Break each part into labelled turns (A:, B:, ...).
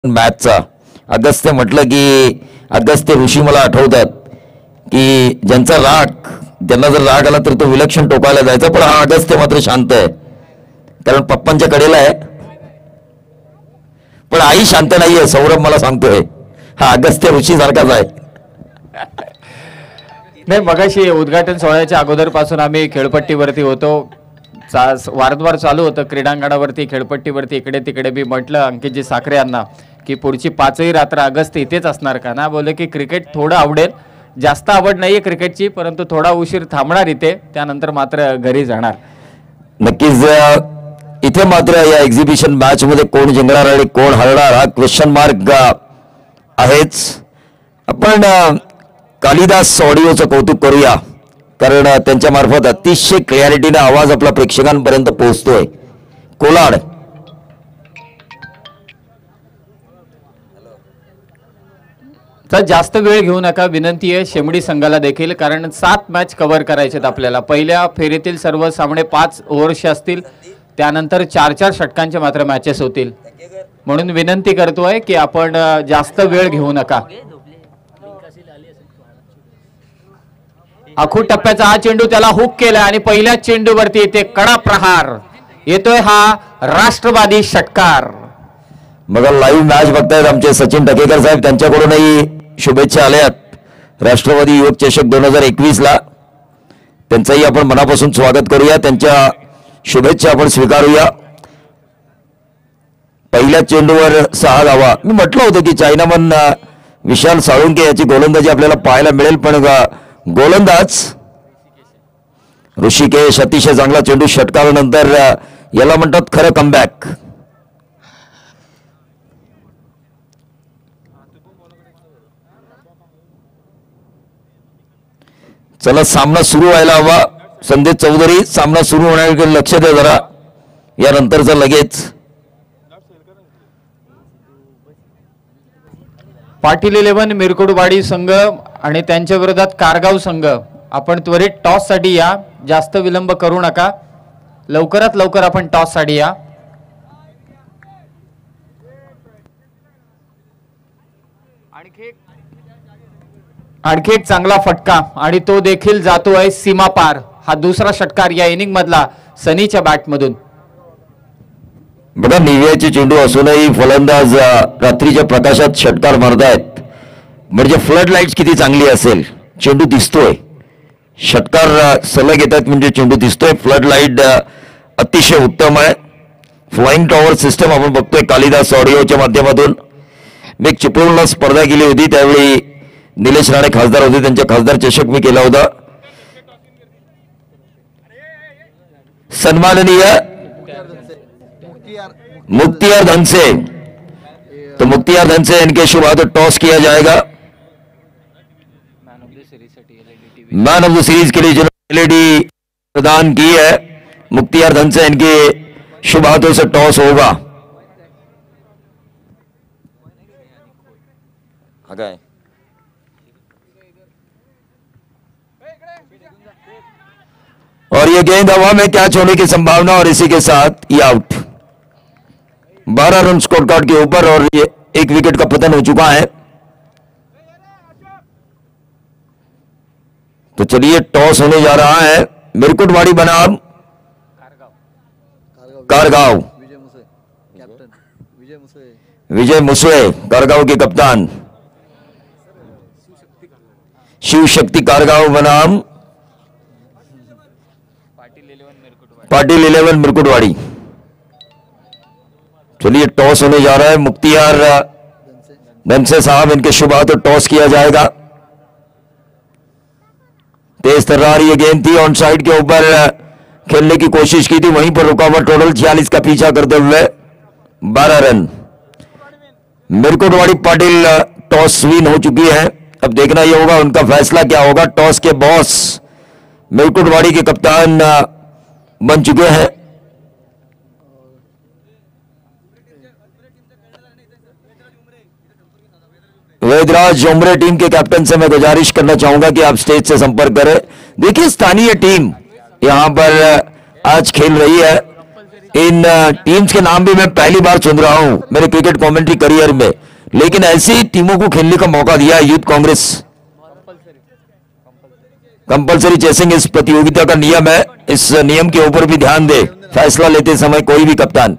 A: मॅचचा अगस्त्य म्हटलं की अगस्त्य ऋषी मला आठवतात की ज्यांचा राग ज्यांना जर राग आला तर तो विलक्षण टोकायला जायचा, पण हा अगस्त्य मात्र शांत आहे कारण पप्पांच्या कडेला आहे. पण आई शांत नाहीये, सौरभ मला सांगतोय. हा अगस्त्य ऋषी सारखाच आहे.
B: नाही, मगाशी उद्घाटन सोहळ्याच्या अगोदरपासून आम्ही खेळपट्टीवरती होतो, वारंवार चालू होतं क्रीडांगणावरती खेळपट्टीवरती इकडे तिकडे. मी म्हटलं अंकितजी साखरे यांना की पुढची 5ही रात्र अगस्त्य इथेच असणार का ना. बोले की क्रिकेट थोडं आवडेल, जास्त आवड नाहीये क्रिकेटची, परंतु थोडा उशीर थांबणार इथे, त्यानंतर मात्र घरी जाणार.
A: नक्कीच इथे मात्र या एक्झिबिशन मॅच मध्ये कोण जिंकणार आणि कोण हरणार हा क्वेश्चन मार्क आहेच. आपण कालिदास ऑडिओचं कौतुक करूया कारण त्यांच्या मार्फत अतिशय क्लॅरिटीने आवाज आपला प्रेक्षकांपर्यंत पोहोचतोय. कोलाड
B: तर जास्त वेळ घेऊ नका विनंती आहे शेमडी संघाला देखील, कारण 7 मॅच कव्हर करायचेत आपल्याला. पहिल्या फेरीतील सर्व सामने 5 ओव्हरचे असतील, त्यानंतर 4-4 षटकांचे मात्र मॅचेस होतील. म्हणून विनंती करतोय की आपण जास्त वेळ घेऊ नका. आखूड टप्प्याचा हा चेंडू त्याला हुक केला आणि पहिल्या चेंडूवरती येते कडा प्रहार, येतोय हा राष्ट्रवादी षटकार.
A: मग लाईव्ह मॅच बघतायत आमचे सचिन टकेकर साहेब, त्यांच्याकडूनही शुभेच्छा आल्यात राष्ट्रवादी युवक चषक 2021 ला. त्यांचंही आपण मनापासून स्वागत करूया, त्यांच्या शुभेच्छा आपण स्वीकारूया. पहिल्या चेंडूवर 6 धावा. मी म्हटलं होतं की चायनामन विशाल साळुंके याची गोलंदाजी आपल्याला पाहायला मिळेल, पण गोलंदाज ऋषिकेश अतिशय चांगला चेंडू षटकारानंतर याला म्हणतात खरं कमबॅक. चला सामना सुरू व्हायला हवा. संदेश चौधरी सामना सुरू होण्याकडे लक्ष द्या जरा, यानंतरचा लगेच.
B: पाटील 11 मिरकुडवाडी संघ आणि त्यांच्या विरोधात कारगाव संघ. आपण त्वरित टॉस साठी या, जास्त विलंब करू नका, लवकरात लवकर आपण टॉस साठी या. आणखी एक चांगला फटका आणि तो देखील जातोय सीमा पार. हा दुसरा षटकार या इनिंग मधला सनीच्या बॅट मधून.
A: बघा निव्याचे चेंडू असूनही फलंदाज रात्रीच्या प्रकाशात षटकार मारतायत, म्हणजे फ्लड लाईट्स किती चांगली असेल. चेंडू दिसतोय, षटकार सलग येतात म्हणजे चेंडू दिसतोय. फ्लड लाईट अतिशय उत्तम आहे. फ्लाइंग टॉवर सिस्टम आपण बघतोय कालिदास ऑडिओच्या माध्यमातून. मी एक चिपळूणला स्पर्धा केली होती, त्यावेळी निलेश राणे खासदार होते, त्यांच्या खासदार चषक मी केला होता. सन्माननीय मुख्तियार धनसे, तो मुख्तियार धनसे इनके शुभ हाथों टॉस किया जाएगा. मैन ऑफ द सीरीज के लिए जिन्होंने एलईडी प्रदान की है मुख्तियार धनसे, इनके शुभ हाथों से टॉस होगा. और ये गेंद हवा में कैच होने की संभावना और इसी के साथ ये आउट. 12 रन स्कोर कार्ड के ऊपर और ये 1 विकेट का पतन हो चुका है. तो चलिए टॉस होने जा रहा है. मिरकुटवाड़ी बनाम कारगांव. विजय मुसवे कारगांव के कप्तान, शिव शक्ति कारगांव बनाम पाटिल 11 मिरकुटवाड़ी. चलिए टॉस होने जा रहा है. मुख्तियार धनसे साहब, इनके शुभ हाथों टॉस किया जाएगा. तेज तर्रार ये गेंद थी, ऑन साइड के ऊपर खेलने की कोशिश की थी, वहीं पर रुकावट. टोटल 46 का पीछा करते हुए 12 run. Mirkutwadi Patil toss win हो चुकी है. अब देखना यह होगा उनका फैसला क्या होगा. टॉस के बॉस मिरकुटवाड़ी के कप्तान बन चुके हैं. वेदराज जोमरे टीम के कैप्टन से मैं गुजारिश करना चाहूंगा कि आप स्टेज से संपर्क करें. देखिए स्थानीय टीम यहां पर आज खेल रही है इन टीम्स के नाम भी मैं पहली बार सुन रहा हूं मेरे क्रिकेट कमेंट्री करियर में, लेकिन ऐसी टीमों को खेलने का मौका दिया है यूथ कांग्रेस। कंपलसरी चेसिंग इस प्रतियोगिता का नियम है, इस नियम के ऊपर भी ध्यान दे फैसला लेते समय कोई भी कप्तान।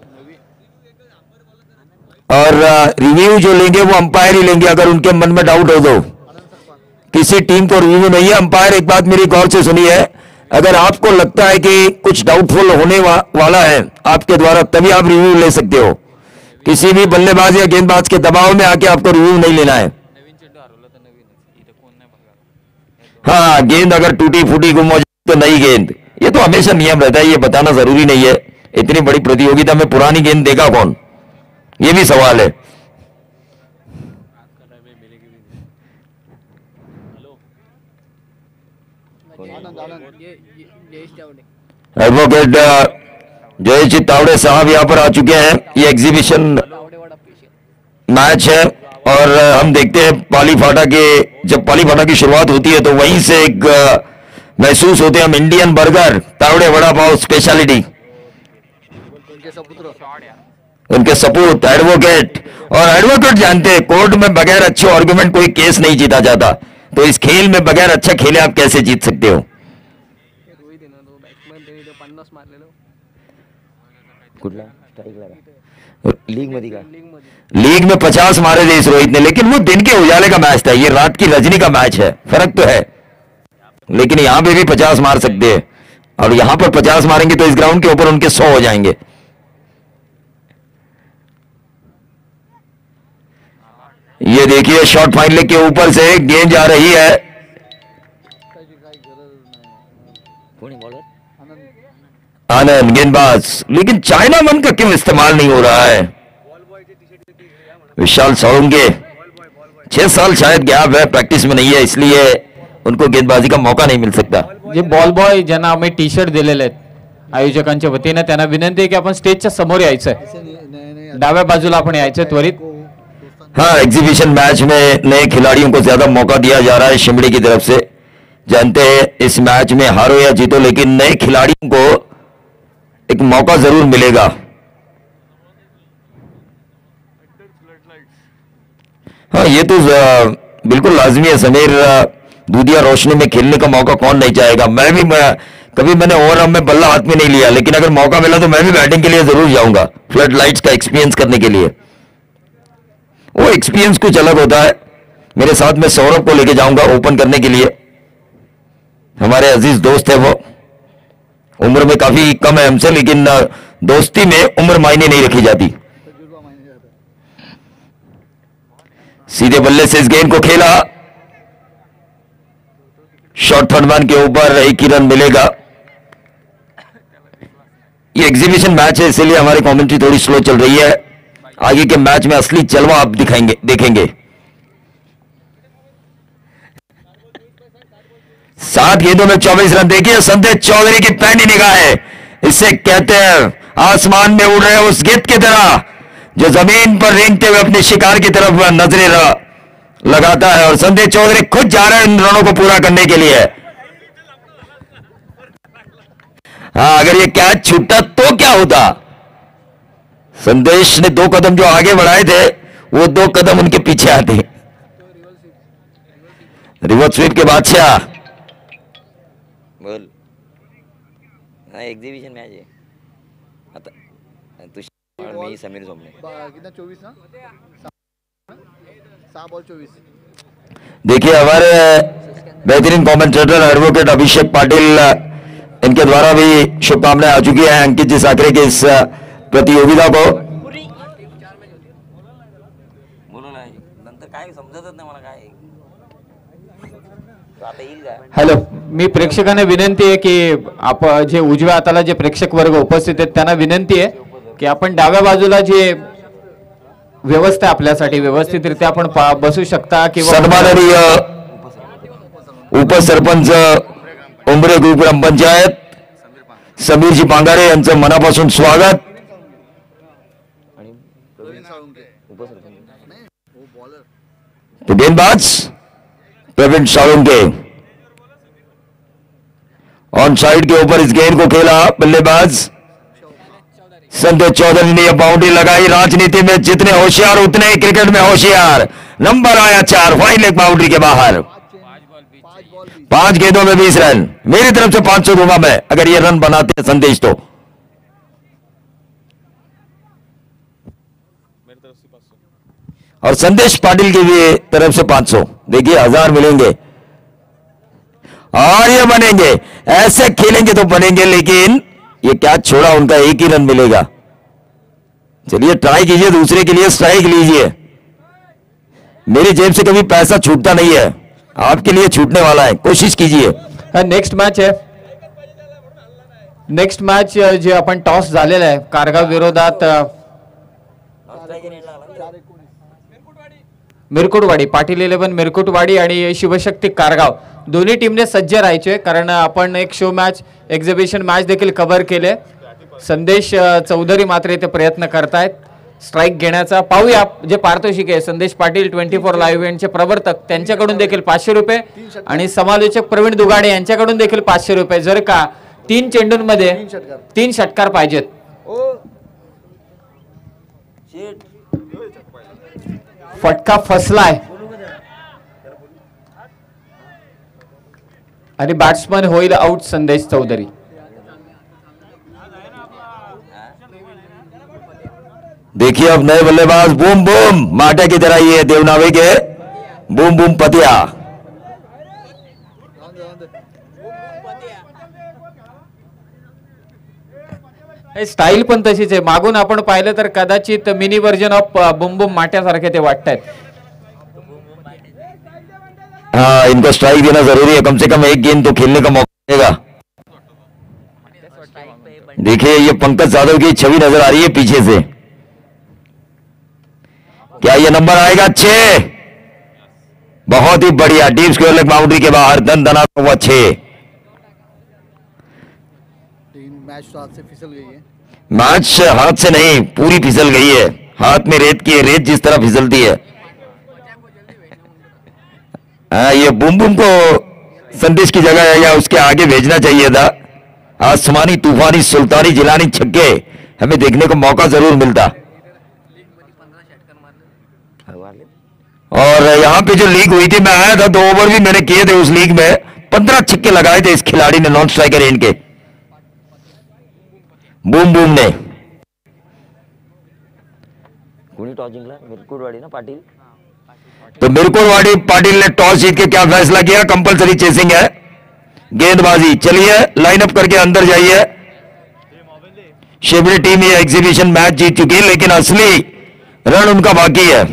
A: और रिव्यू जो लेंगे वो अंपायर ही लेंगे, अगर उनके मन में डाउट हो तो। किसी टीम को रिव्यू नहीं है, अंपायर एक बात मेरी गौर से सुनिए, अगर आपको लगता है कि कुछ डाउटफुल होने वाला है आपके द्वारा, तभी आप रिव्यू ले सकते हो। किसी भी बल्लेबाज या गेंदबाज के दबाव में आके आपको रिव्यू नहीं लेना है। हाँ, गेंद अगर टूटी फूटी गुम हो जाए तो नई गेंद, ये तो हमेशा नियम रहता है, ये बताना जरूरी नहीं है। इतनी बड़ी प्रतियोगिता में पुरानी गेंद देगा कौन, ये भी सवाल है। एडवोकेट जयेश तावड़े साहब यहाँ पर आ चुके हैं। ये एग्जीबिशन मैच है और हम देखते हैं पाली फाटा के, जब पाली फाटा की शुरुआत होती है तो वहीं से एक महसूस होते हैं हम Indian burger, Tawde vada pav speciality, उनके सपूत एडवोकेट। और एडवोकेट जानते हैं कोर्ट में बगैर अच्छे आर्गुमेंट कोई केस नहीं जीता जाता, तो इस खेल में बगैर अच्छा खेले आप कैसे जीत सकते हो। लीग में 50 मारे थे इस रोहित ने, लेकिन वो दिन के उजाले का मैच था, ये रात की रजनी का मैच है, फर्क तो है। लेकिन यहां पे भी 50 मार सकते हैं, और यहां पर 50 मारेंगे तो इस ग्राउंड के ऊपर उनके 100 हो जाएंगे। ये देखिए शॉर्ट फाइनल के ऊपर से गेंद जा रही है, आनंद गेंदबाज, लेकिन चाइना मन का क्यों इस्तेमाल नहीं हो रहा है। विशाल सोलंके 6 साल शायद गैप है, प्रैक्टिस में नहीं है, इसलिए उनको गेंदबाजी का मौका नहीं मिल सकता।
B: जे बॉल बॉय ज्यांना आम्ही टी शर्ट दिलेले आहेत आयोजकांच्या वतीने, त्यांना विनंती आहे की आपण स्टेजच्या समोर यायचंय, डाव्या बाजूला आपण यायचंय त्वरित।
A: हाँ, एग्जीबिशन मैच में नए खिलाड़ियों को ज्यादा मौका दिया जा रहा है शिमड़ी की तरफ से। जानते हैं इस मैच में हारो या जीतो, लेकिन नए खिलाड़ियों को एक मौका जरूर मिलेगा। हाँ, ये तो बिल्कुल लाजमी है समीर, दूधिया रोशनी में खेलने का मौका कौन नहीं चाहेगा। कभी मैंने ओवरआर्म में बल्ला हाथ में नहीं लिया, लेकिन अगर मौका मिला तो मैं भी बैटिंग के लिए जरूर जाऊंगा, फ्लड लाइट्स का एक्सपीरियंस करने के लिए। वो एक्सपीरियंस कुछ अलग होता है। मेरे साथ में सौरभ को लेके जाऊंगा ओपन करने के लिए, हमारे अजीज दोस्त है वो, उम्र में काफी कम है हमसे, लेकिन दोस्ती में उम्र मायने नहीं रखी जाती। सीधे बल्ले से इस गेंद को खेला, शॉर्ट थर्ड मैन के ऊपर एक ही रन मिलेगा। ये एग्जीबिशन मैच है, इसीलिए हमारी कमेंट्री थोड़ी स्लो चल रही है। आगे के मैच में असली जलवा आप देखेंगे। 7 गेंदों में 24 रन। देखिए संदेश चौधरी की पैनी निगाह है, इससे कहते हैं आसमान में उड़ रहे उस गिद्ध की तरह जो जमीन पर रेंगते हुए अपने शिकार की तरफ नजरें लगाता है, और संदेश चौधरी खुद जा रहे हैं इन रनों को पूरा करने के लिए। हाँ, अगर ये कैच छूटता तो क्या होता। संदेश ने 2 कदम जो आगे बढ़ाए थे, वो 2 कदम उनके पीछे आते। रिवर्स स्वीप के बादशाह।
C: बोल, हाँ एग्जीबिशन मैच है आता तुषार और मी समीर सोमने।
D: कितना 24 ना 6 बॉल 24।
A: देखिए हमारे बेहतरीन कमेंटेटर एडवोकेट अभिषेक पाटिल, इनके द्वारा भी शुभकामनाएं आ चुकी है अंकित जी साकरे के इस प्रतियोगिता को।
C: बोलो ना, नंतर काय समजतच नाही मला काय आता येईल का।
B: हॅलो, मी प्रेक्षकांना विनंती आहे की आपण जे उजव्या हाताला जे प्रेक्षक वर्ग उपस्थित आहेत त्यांना विनंती आहे की आपण डाव्या बाजूला जे व्यवस्था आपल्यासाठी व्यवस्थितरित्या आपण बसू शकता किंवा
A: सन्माननीय उपसरपंच उमरे ग्रुप ग्रामपंचायत समीरजी पांगारे यांचं मनापासून स्वागत। तो गेंदबाज प्रवीण साळुंके ऑन साइड के ऊपर इस गेंद को खेला, बल्लेबाज संजय चौधरी ने यह बाउंड्री लगाई। राजनीति में जितने होशियार उतने ही क्रिकेट में होशियार। नंबर आया 4, फाइन लेग बाउंड्री के बाहर। 5 गेंदों में 20 रन। मेरी तरफ से 500 दूंगा मैं अगर ये रन बनाते हैं संदेश तो। और संदेश पाटिल की भी तरफ से 500। देखिए 1000 मिलेंगे और ये बनेंगे। ऐसे खेलेंगे तो बनेंगे, लेकिन ये क्या छोड़ा, उनका एक ही रन मिलेगा। चलिए ट्राई कीजिए, दूसरे के लिए स्ट्राइक लीजिए। मेरी जेब से कभी पैसा छूटता नहीं है, आपके लिए छूटने वाला है, कोशिश कीजिए।
B: नेक्स्ट मॅच आहे, नेक्स्ट मॅच जे आपण टॉस झालेला आहे कारगाव विरोधात मिरकुटवाडी, पाटील 11 मिरकुटवाडी आणि शिवशक्ती कारगाव दोन्ही टीमने सज्ज राहायचे, कारण आपण एक शो मॅच एक्झिबिशन मॅच देखील कव्हर केले। संदेश चौधरी मात्र इथे प्रयत्न करतायत स्ट्राइक घेण्याचा। पाहूया जे पारितोषिक आहे, संदेश पाटील 24 लाईव्ह इव्हेंटचे प्रवर्तक त्यांच्याकडून देखील 500 रुपये आणि समालोचक प्रवीण दुगाडे यांच्याकडून देखील 500 रुपये, जर का 3 चेंडूंमध्ये 3 षटकार पाहिजेत। फटका फसलाय आणि बॅट्समन होईल आउट संदेश चौधरी।
A: देखिए अब नए बल्लेबाज बूम बूम माटे की तरह ये देवनावे के बूम बूम पतिया।
B: स्टाईल पण तशीच आहे, मागून आपण पाहिलं तर कदाचित mini version of boom boom माट्यासारखे ते वाटतात।
A: हाँ, इनको स्ट्राइक देना जरूरी है, कम से कम एक गेंद तो खेलने का मौका मिलेगा। देखिए ये पंकज यादव की छवि नजर आ रही है पीछे से, क्या ये नंबर आएगा? 6, बहुत ही बढ़िया, डीप स्क्वायर लेग बाउंड्री के बाहर दन दना हुआ 6।
D: मैच तो हाथ से फिसल गई है।
A: मैच हाथ से नहीं, पूरी फिसल गई है। हाथ में रेत की है, रेत जिस तरह फिसलती है। ये बूम बूम को संदेश की जगह या उसके आगे भेजना चाहिए था। आसमानी तूफानी सुल्तानी जिलानी छक्के हमें देखने को मौका जरूर मिलता। और यहां पे जो लीग हुई थी, मैं आया था, 2 ओवर भी मैंने किए थे उस लीग में। 15 छक्के लगाए थे इस खिलाड़ी ने, नॉन स्ट्राइकर एंड के बूम बूम ने।
C: कोणी टॉस जिंकला? मिरकुटवाडी ना पाटील?
A: तो मिरकुटवाडी पाटिल ने टॉस जीत के क्या फैसला किया? कंपलसरी चेसिंग है, गेंदबाजी। चलिए लाइन अप करके अंदर जाइए। शिवरी टीम ये एग्जीबिशन मैच जीत चुकी है, लेकिन असली रन उनका बाकी है।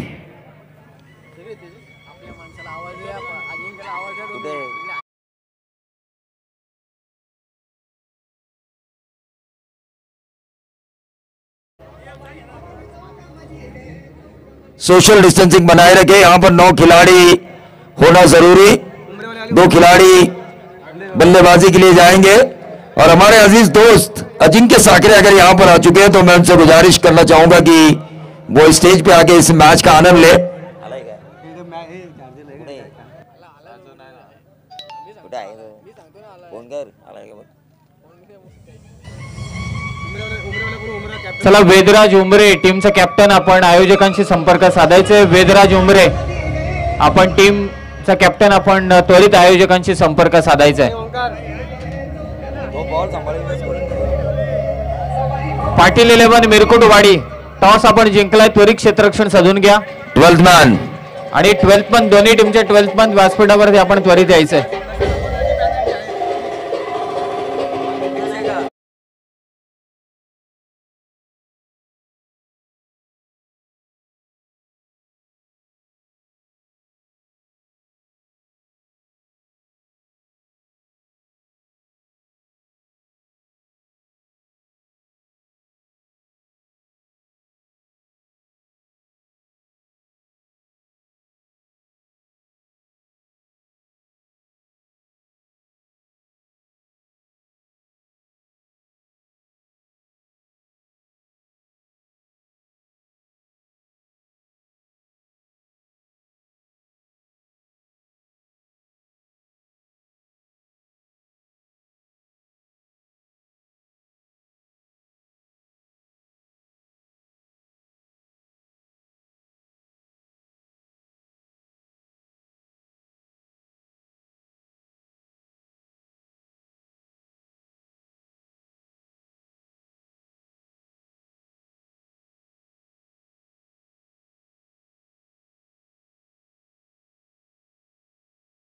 A: सोशल डिस्टेंसिंग बनाए रखे, यहां पर 9 खिलाड़ी होना जरूरी। 2 खिलाड़ी बल्लेबाजी के लिए जाएंगे और हमारे अजीज दोस्त अजिंक्य साकरे अगर यहां पर आ चुके हैं तो मैं उनसे गुजारिश करना चाहूंगा कि वो स्टेज पे आके इस मैच का आनंद ले।
C: आलाय का? कुठे आहे? फोन कर, आलाय का बघ।
B: चला वेदराज उमरे टीमचा कॅप्टन, आपण आयोजकांशी संपर्क साधायचे। वेदराज उमरे आपण टीमचा कॅप्टन, आपण त्वरित आयोजकांशी संपर्क साधायचा आहे।
C: तो बॉल सांभाळून
B: पाटील 11 मिरकुटवाडी टॉस आपण जिंकलाय, त्वरित क्षेत्ररक्षण साधून घ्या।
A: 12th मॅन
B: आणि 12th मॅन, दोन्ही टीमच्या 12th मॅन व्यासपीठावरती आपण त्वरित यायचंय।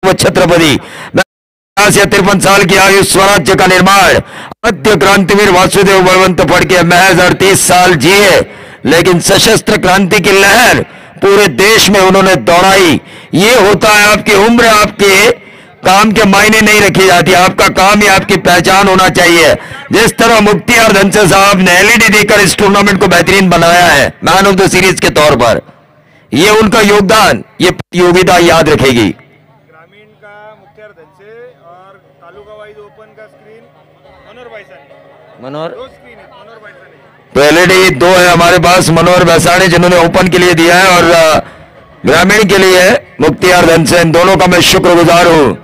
A: छत्रपति 53 साल की आयु स्वराज्य का निर्माण आद्य क्रांतिवीर वासुदेव बलवंत फड़के महज 38 साल जिए, लेकिन सशस्त्र क्रांति की लहर पूरे देश में उन्होंने दौड़ाई। ये होता है आपकी उम्र, आपके काम के मायने नहीं रखी जाती, आपका काम ही आपकी पहचान होना चाहिए। जिस तरह मुख्तियार धनसे साहब ने एलईडी देकर इस टूर्नामेंट को बेहतरीन बनाया है मैन ऑफ द सीरीज के तौर पर, ये उनका योगदान ये प्रतियोगिता याद रखेगी।
E: ग्रामीण का मुख्तियार धनसे और तालुका वाइज ओपन का स्क्रीन मनोहर भाईसाने,
C: मनोहर
E: दो स्क्रीन है मनोहर भाईसाने।
A: तो एलईडी 2 है हमारे पास, मनोहर वैसाणी जिन्होंने ओपन के लिए दिया है और ग्रामीण के लिए मुख्तियार धनसे, इन दोनों का मैं शुक्रगुजार हूं।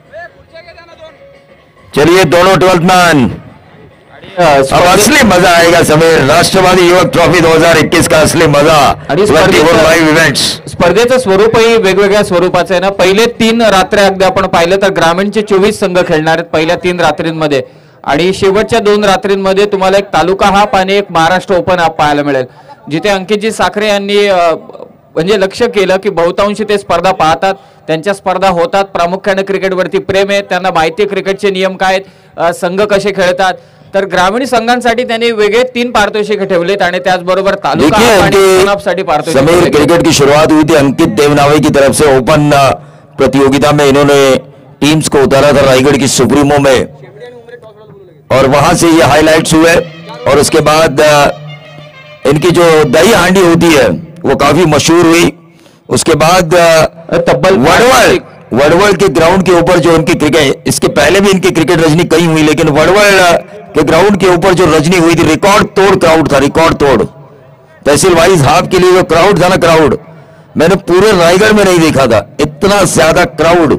A: चलिए दोनों 12th मैन, अब असली मजा आएगा समीर, राष्ट्रवादी युवक ट्रॉफी 2021 का असली मजा।
B: आणि स्पर्धेचं-
A: लाईव्ह इव्हेंट्स
B: स्पर्धेचं स्वरूपही वेगवेगळ्या स्वरूपाचं आहे ना। पहिले 3 रात्री अगदी आपण पाहिलं तर ग्रामीणचे 24 संघ खेळणार आहेत पहिल्या 3 रात्रींमध्ये, आणि शेवटच्या 2 रात्रींमध्ये तुम्हाला एक तालुका हाफ आणि एक महाराष्ट्र ओपन हाफ पाहायला मिळेल, जिथे अंकितजी साखरे यांनी म्हणजे लक्ष केलं की बहुतांशी ते स्पर्धा पाहतात, त्यांच्या स्पर्धा होतात, प्रामुख्याने क्रिकेटवरती प्रेम आहे, त्यांना माहिती आहे क्रिकेटचे नियम काय आहेत, संघ कसे खेळतात। तर ग्रामीण संघांसाठी त्यांनी वेगळे 3 पारितोषिक ठेवलेत आणि त्याचबरोबर तालुका
A: देखिए
B: आणि
A: उनकी
B: ओपन हाफसाठी पारितोषिक
A: समीर
B: ठेवलेत।
A: क्रिकेट की शुरुआत हुई थी अंकित देवनावे की तरफ से, ओपन प्रतियोगिता में इन्होंने टीम्स को उतारा था रायगढ़ की सुप्रीमो में, और वहां से ये हाइलाइट्स हुए। और उसके बाद इनकी जो दही हांडी होती है वो काफी मशहूर हुई। उसके बाद
B: तब्बल
A: वड़वल के ग्राउंड के ऊपर जो उनकी क्रिकेट, इसके पहले भी इनकी क्रिकेट रजनी कई हुई, लेकिन वड़वल के ग्राउंड के ऊपर जो रजनी हुई थी, रिकॉर्ड तोड़ क्राउड था, रिकॉर्ड तोड़। तहसील वाइज हाफ के लिए जो क्राउड था ना, क्राउड मैंने पूरे रायगढ़ में नहीं देखा था, इतना ज्यादा क्राउड।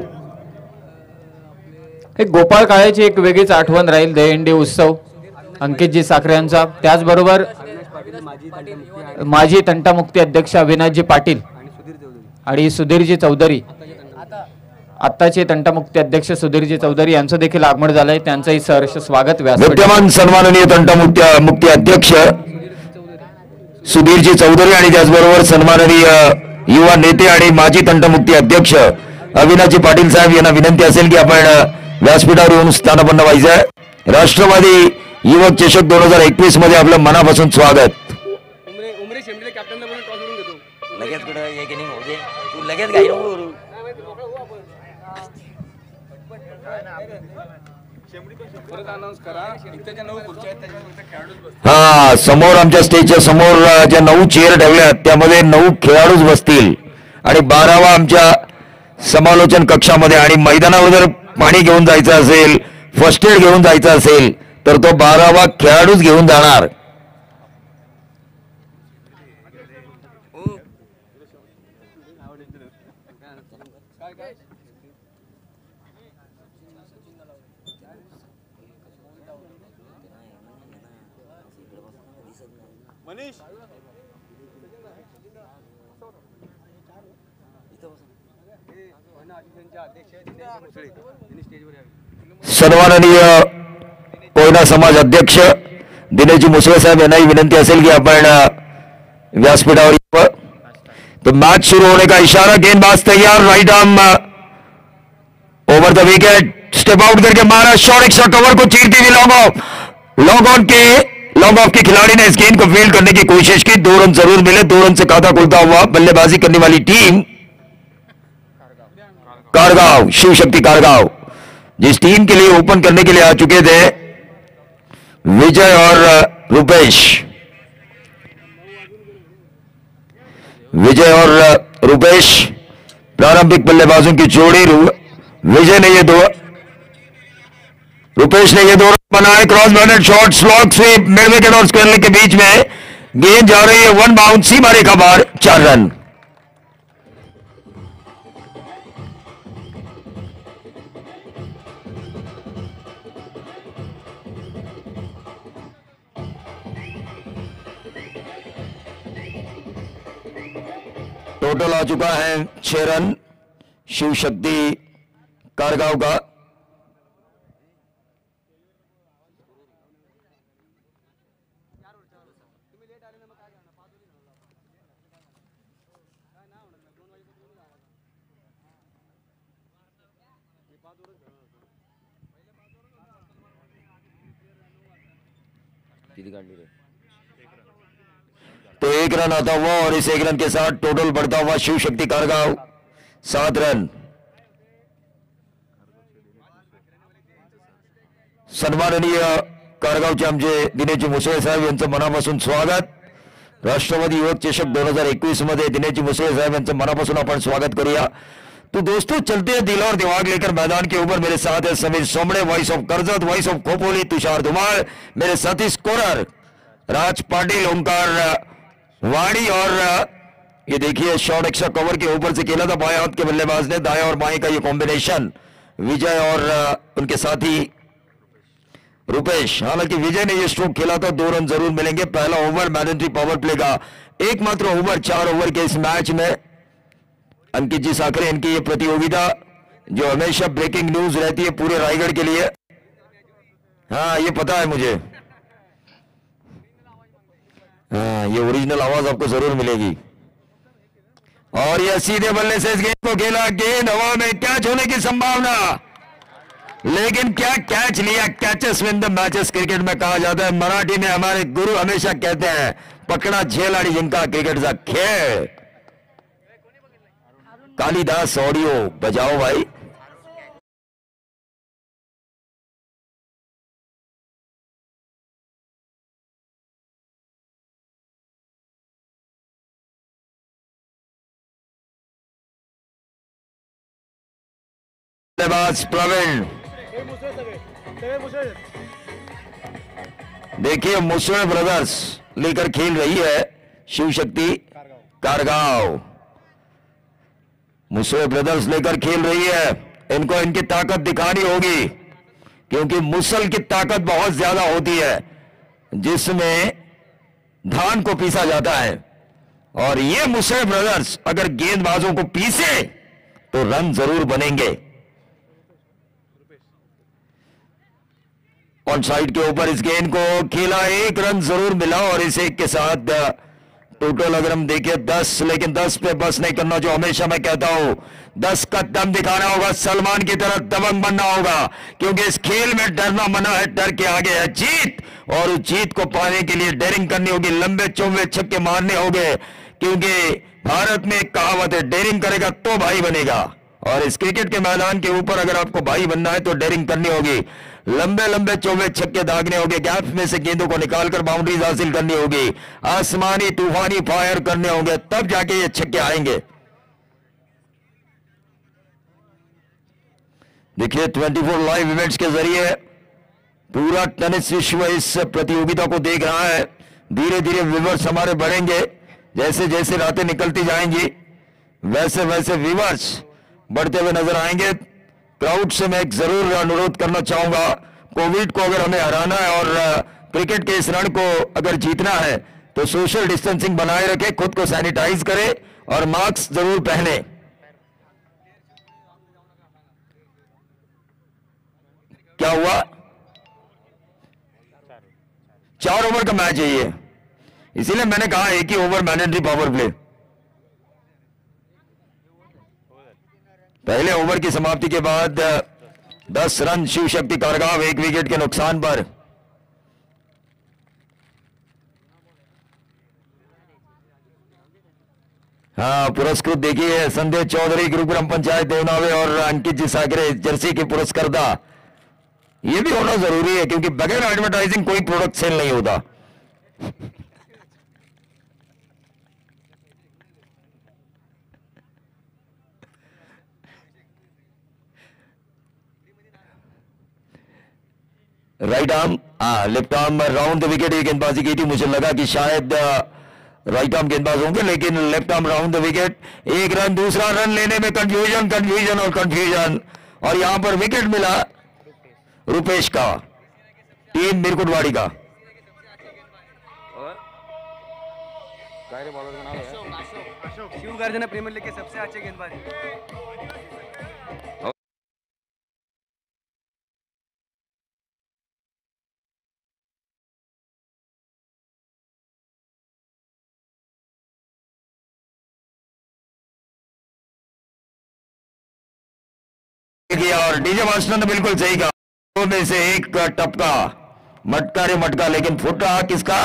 B: एक गोपाळ काळेची एक वेगळीच आठवण राहील दहीहंडी उत्सव अंकितजी साखरे यांचा। त्याचबरोबर माजी तंटामुक्ती अध्यक्ष अविनाशजी पाटील आणि सुधीरजी चौधरी, आत्ताचे तंटामुक्ती अध्यक्ष सुधीरजी चौधरी यांचं देखील आगमन झालंय, त्यांचंही सहर्ष स्वागत व्यासपीठावर।
A: विद्यमान सन्माननीय तंटामुक्ती अध्यक्ष सुधीरजी चौधरी आणि त्याचबरोबर सन्माननीय युवा नेते आणि माजी तंटामुक्ती अध्यक्ष अविनाशजी पाटील साहेब यांना विनंती असेल की आपण व्यासपीठावर येऊन स्थानापन्न व्हायचं। राष्ट्रवादी युवक चषक 2021 मध्ये आपलं मनापासून स्वागत।
C: लगेच कुठं हे की नाही होऊ दे, तू लगेच घाई नको करू।
A: हा, समोर आमच्या स्टेजच्या समोर ज्या 9 चेअर ठेवल्यात त्यामध्ये 9 खेळाडूच बसतील, आणि 12वा आमच्या समालोचन कक्षामध्ये, आणि मैदानावर जर पाणी घेऊन जायचं असेल, फर्स्ट एड घेऊन जायचं असेल तर तो 12वा खेळाडूच घेऊन जाणार।
E: मनीष
A: सन्माननीय कोयना समाज अध्यक्ष दिनेशजी मुसळे साहेब यांनाही विनंती असेल की आपण व्यासपीठावर यावं। तो मैच शुरू होने का इशारा, गेंदबाज तैयार, right arm over the wicket, step out करके मारा शॉट, एक्स्ट्रा कवर को चीरती हुई लॉन्ग ऑफ के खिलाड़ी ने इस गेंद को फील्ड करने की कोशिश की, 2 रन जरूर मिले, 2 रन से खाता खुलता हुआ बल्लेबाजी करने वाली टीम कारगांव, शिव शक्ति कारगांव, जिस टीम के लिए ओपन करने के लिए आ चुके थे विजय और रुपेश। विजय और रुपेश प्रारंभिक बल्लेबाजों की जोड़ी, विजय ने ये 2, रुपेश ने ये 2 रन बनाए, cross balance shot, slog sweep, mid wicket और स्क्वायर लेग के बीच में गेंद जा रही है, 1 बाउंड, सीमा रेखा बाहर, 4 रन। टोटल आ चुका है 6 रन शिव शक्ति कारगांव का।
C: किती काढली रे?
A: तो 1 रन आता हुआ और इस 1 रन के साथ टोटल बढ़ता हुआ शिव शक्ति कारगाव 7 रन. सन्माननीय कारगावचे आमचे दिनेशजी मुसळे साहेब यांचं मनापासून स्वागत. राष्ट्रवादी युवक चषक 2021 मध्ये दिनेशजी मुसळे साहेब यांचं मनापासून आपण स्वागत करूया. तो दोस्तों चलते हैं दिल और दिमाग लेकर मैदान के ऊपर. मेरे साथ है Samir Somde, voice of Karjat, voice of Khopoli, Tushar Dhumal, मेरे साथी स्कोरर राज पाटिल, ओंकार वाणी. और ये देखिए शॉट एक्स्ट्रा कवर के ऊपर से खेला था बाएं हाथ के बल्लेबाज ने. दाएं और बाएं का ये कॉम्बिनेशन विजय और उनके साथी रुपेश. हालांकि विजय ने ये स्ट्रोक खेला था, 2 रन जरूर मिलेंगे. पहला ओवर मैंडेटरी पावर प्ले का एकमात्र ओवर 4 ओवर के इस मैच में. अंकित जी साकरे इनकी ये प्रतियोगिता जो हमेशा ब्रेकिंग न्यूज रहती है पूरे रायगढ़ के लिए. हाँ ये पता है मुझे. हाँ ये ओरिजिनल आवाज आपको जरूर मिलेगी. और यह सीधे बल्ले से इस गेंद को खेला, गेंद हवा में कैच होने की संभावना, लेकिन क्या कैच लिया. Catches win the matches cricket में कहा जाता है. मराठी में हमारे गुरु हमेशा कहते हैं पकड़ा झेल आणि जिंका क्रिकेटचा खेळ. कालिदास ऑडियो बजाओ भाई. प्रवीण देखिए मुसळे ब्रदर्स लेकर खेल रही है शिव शक्ति कारगांव. मुसळे ब्रदर्स लेकर खेल रही है. इनको इनकी ताकत दिखानी होगी क्योंकि मुसल की ताकत बहुत ज्यादा होती है जिसमें धान को पीसा जाता है. और ये मुसळे ब्रदर्स अगर गेंदबाजों को पीसे तो रन जरूर बनेंगे. ऑन साइड के ऊपर इस गेंद को खेला, 1 रन जरूर मिला. और इस 1 के साथ टोटल अगर हम देखें 10, लेकिन 10 पे बस नहीं करना. जो हमेशा मैं कहता हूं 10 का दम दिखाना होगा. सलमान की तरह दबंग बनना होगा क्योंकि इस खेल में डरना मना है. डर के आगे है जीत और उस जीत को पाने के लिए डेयरिंग करनी होगी. लंबे चौबे छक्के मारने होंगे क्योंकि भारत में एक कहावत है डेयरिंग करेगा तो भाई बनेगा. और इस क्रिकेट के मैदान के ऊपर अगर आपको भाई बनना है तो डेयरिंग करनी होगी. लंबे लंबे चौबे छक्के दागने होंगे. गैप में से गेंदों को निकालकर बाउंड्रीज हासिल करनी होगी. आसमानी तूफानी फायर करने होंगे तब जाके ये छक्के आएंगे. देखिए 24 लाइव इवेंट्स के जरिए पूरा टेनिस विश्व इस प्रतियोगिता को देख रहा है. धीरे धीरे व्यूवर्स हमारे बढ़ेंगे. जैसे जैसे रातें निकलती जाएंगी वैसे वैसे व्यूवर्स बढ़ते हुए नजर आएंगे. क्राउड से मैं एक जरूर अनुरोध करना चाहूंगा, कोविड को अगर हमें हराना है और क्रिकेट के इस रण को अगर जीतना है तो सोशल डिस्टेंसिंग बनाए रखें, खुद को सैनिटाइज करें और मास्क जरूर पहने. क्या हुआ? 4 ओवर का मैच है ये, इसीलिए मैंने कहा एक ही ओवर मैंडेटरी पावर प्ले. पहले ओवर की समाप्ति के बाद 10 रन शिव शक्ति कारगांव 1 विकेट के नुकसान पर. हाँ पुरस्कृत देखिए संजय चौधरी गुरुग्राम पंचायत देवनावे और अंकित जी सागरे जर्सी के पुरस्कर्ता. ये भी होना जरूरी है क्योंकि बगैर एडवर्टाइजिंग कोई प्रोडक्ट सेल नहीं होता. Right arm left arm round the wicket. ये गेंदबाजी की थी, मुझे लगा कि शायद राइट आर्म गेंदबाज होंगे लेकिन left arm round the wicket. 1 run, दूसरा रन लेने में कंफ्यूजन कंफ्यूजन और कंफ्यूजन. और यहां पर विकेट मिला रुपेश का, टीम मिरकुटवाड़ी का.
C: काय रे बॉलर का नाव है?
F: शिव गर्जना प्रीमियर लीग के सबसे अच्छे गेंदबाज.
A: किया और डीजे मास्टर ने बिल्कुल सही कहा, दो में से एक टपका, मटका रे मटका, लेकिन फुटा किसका?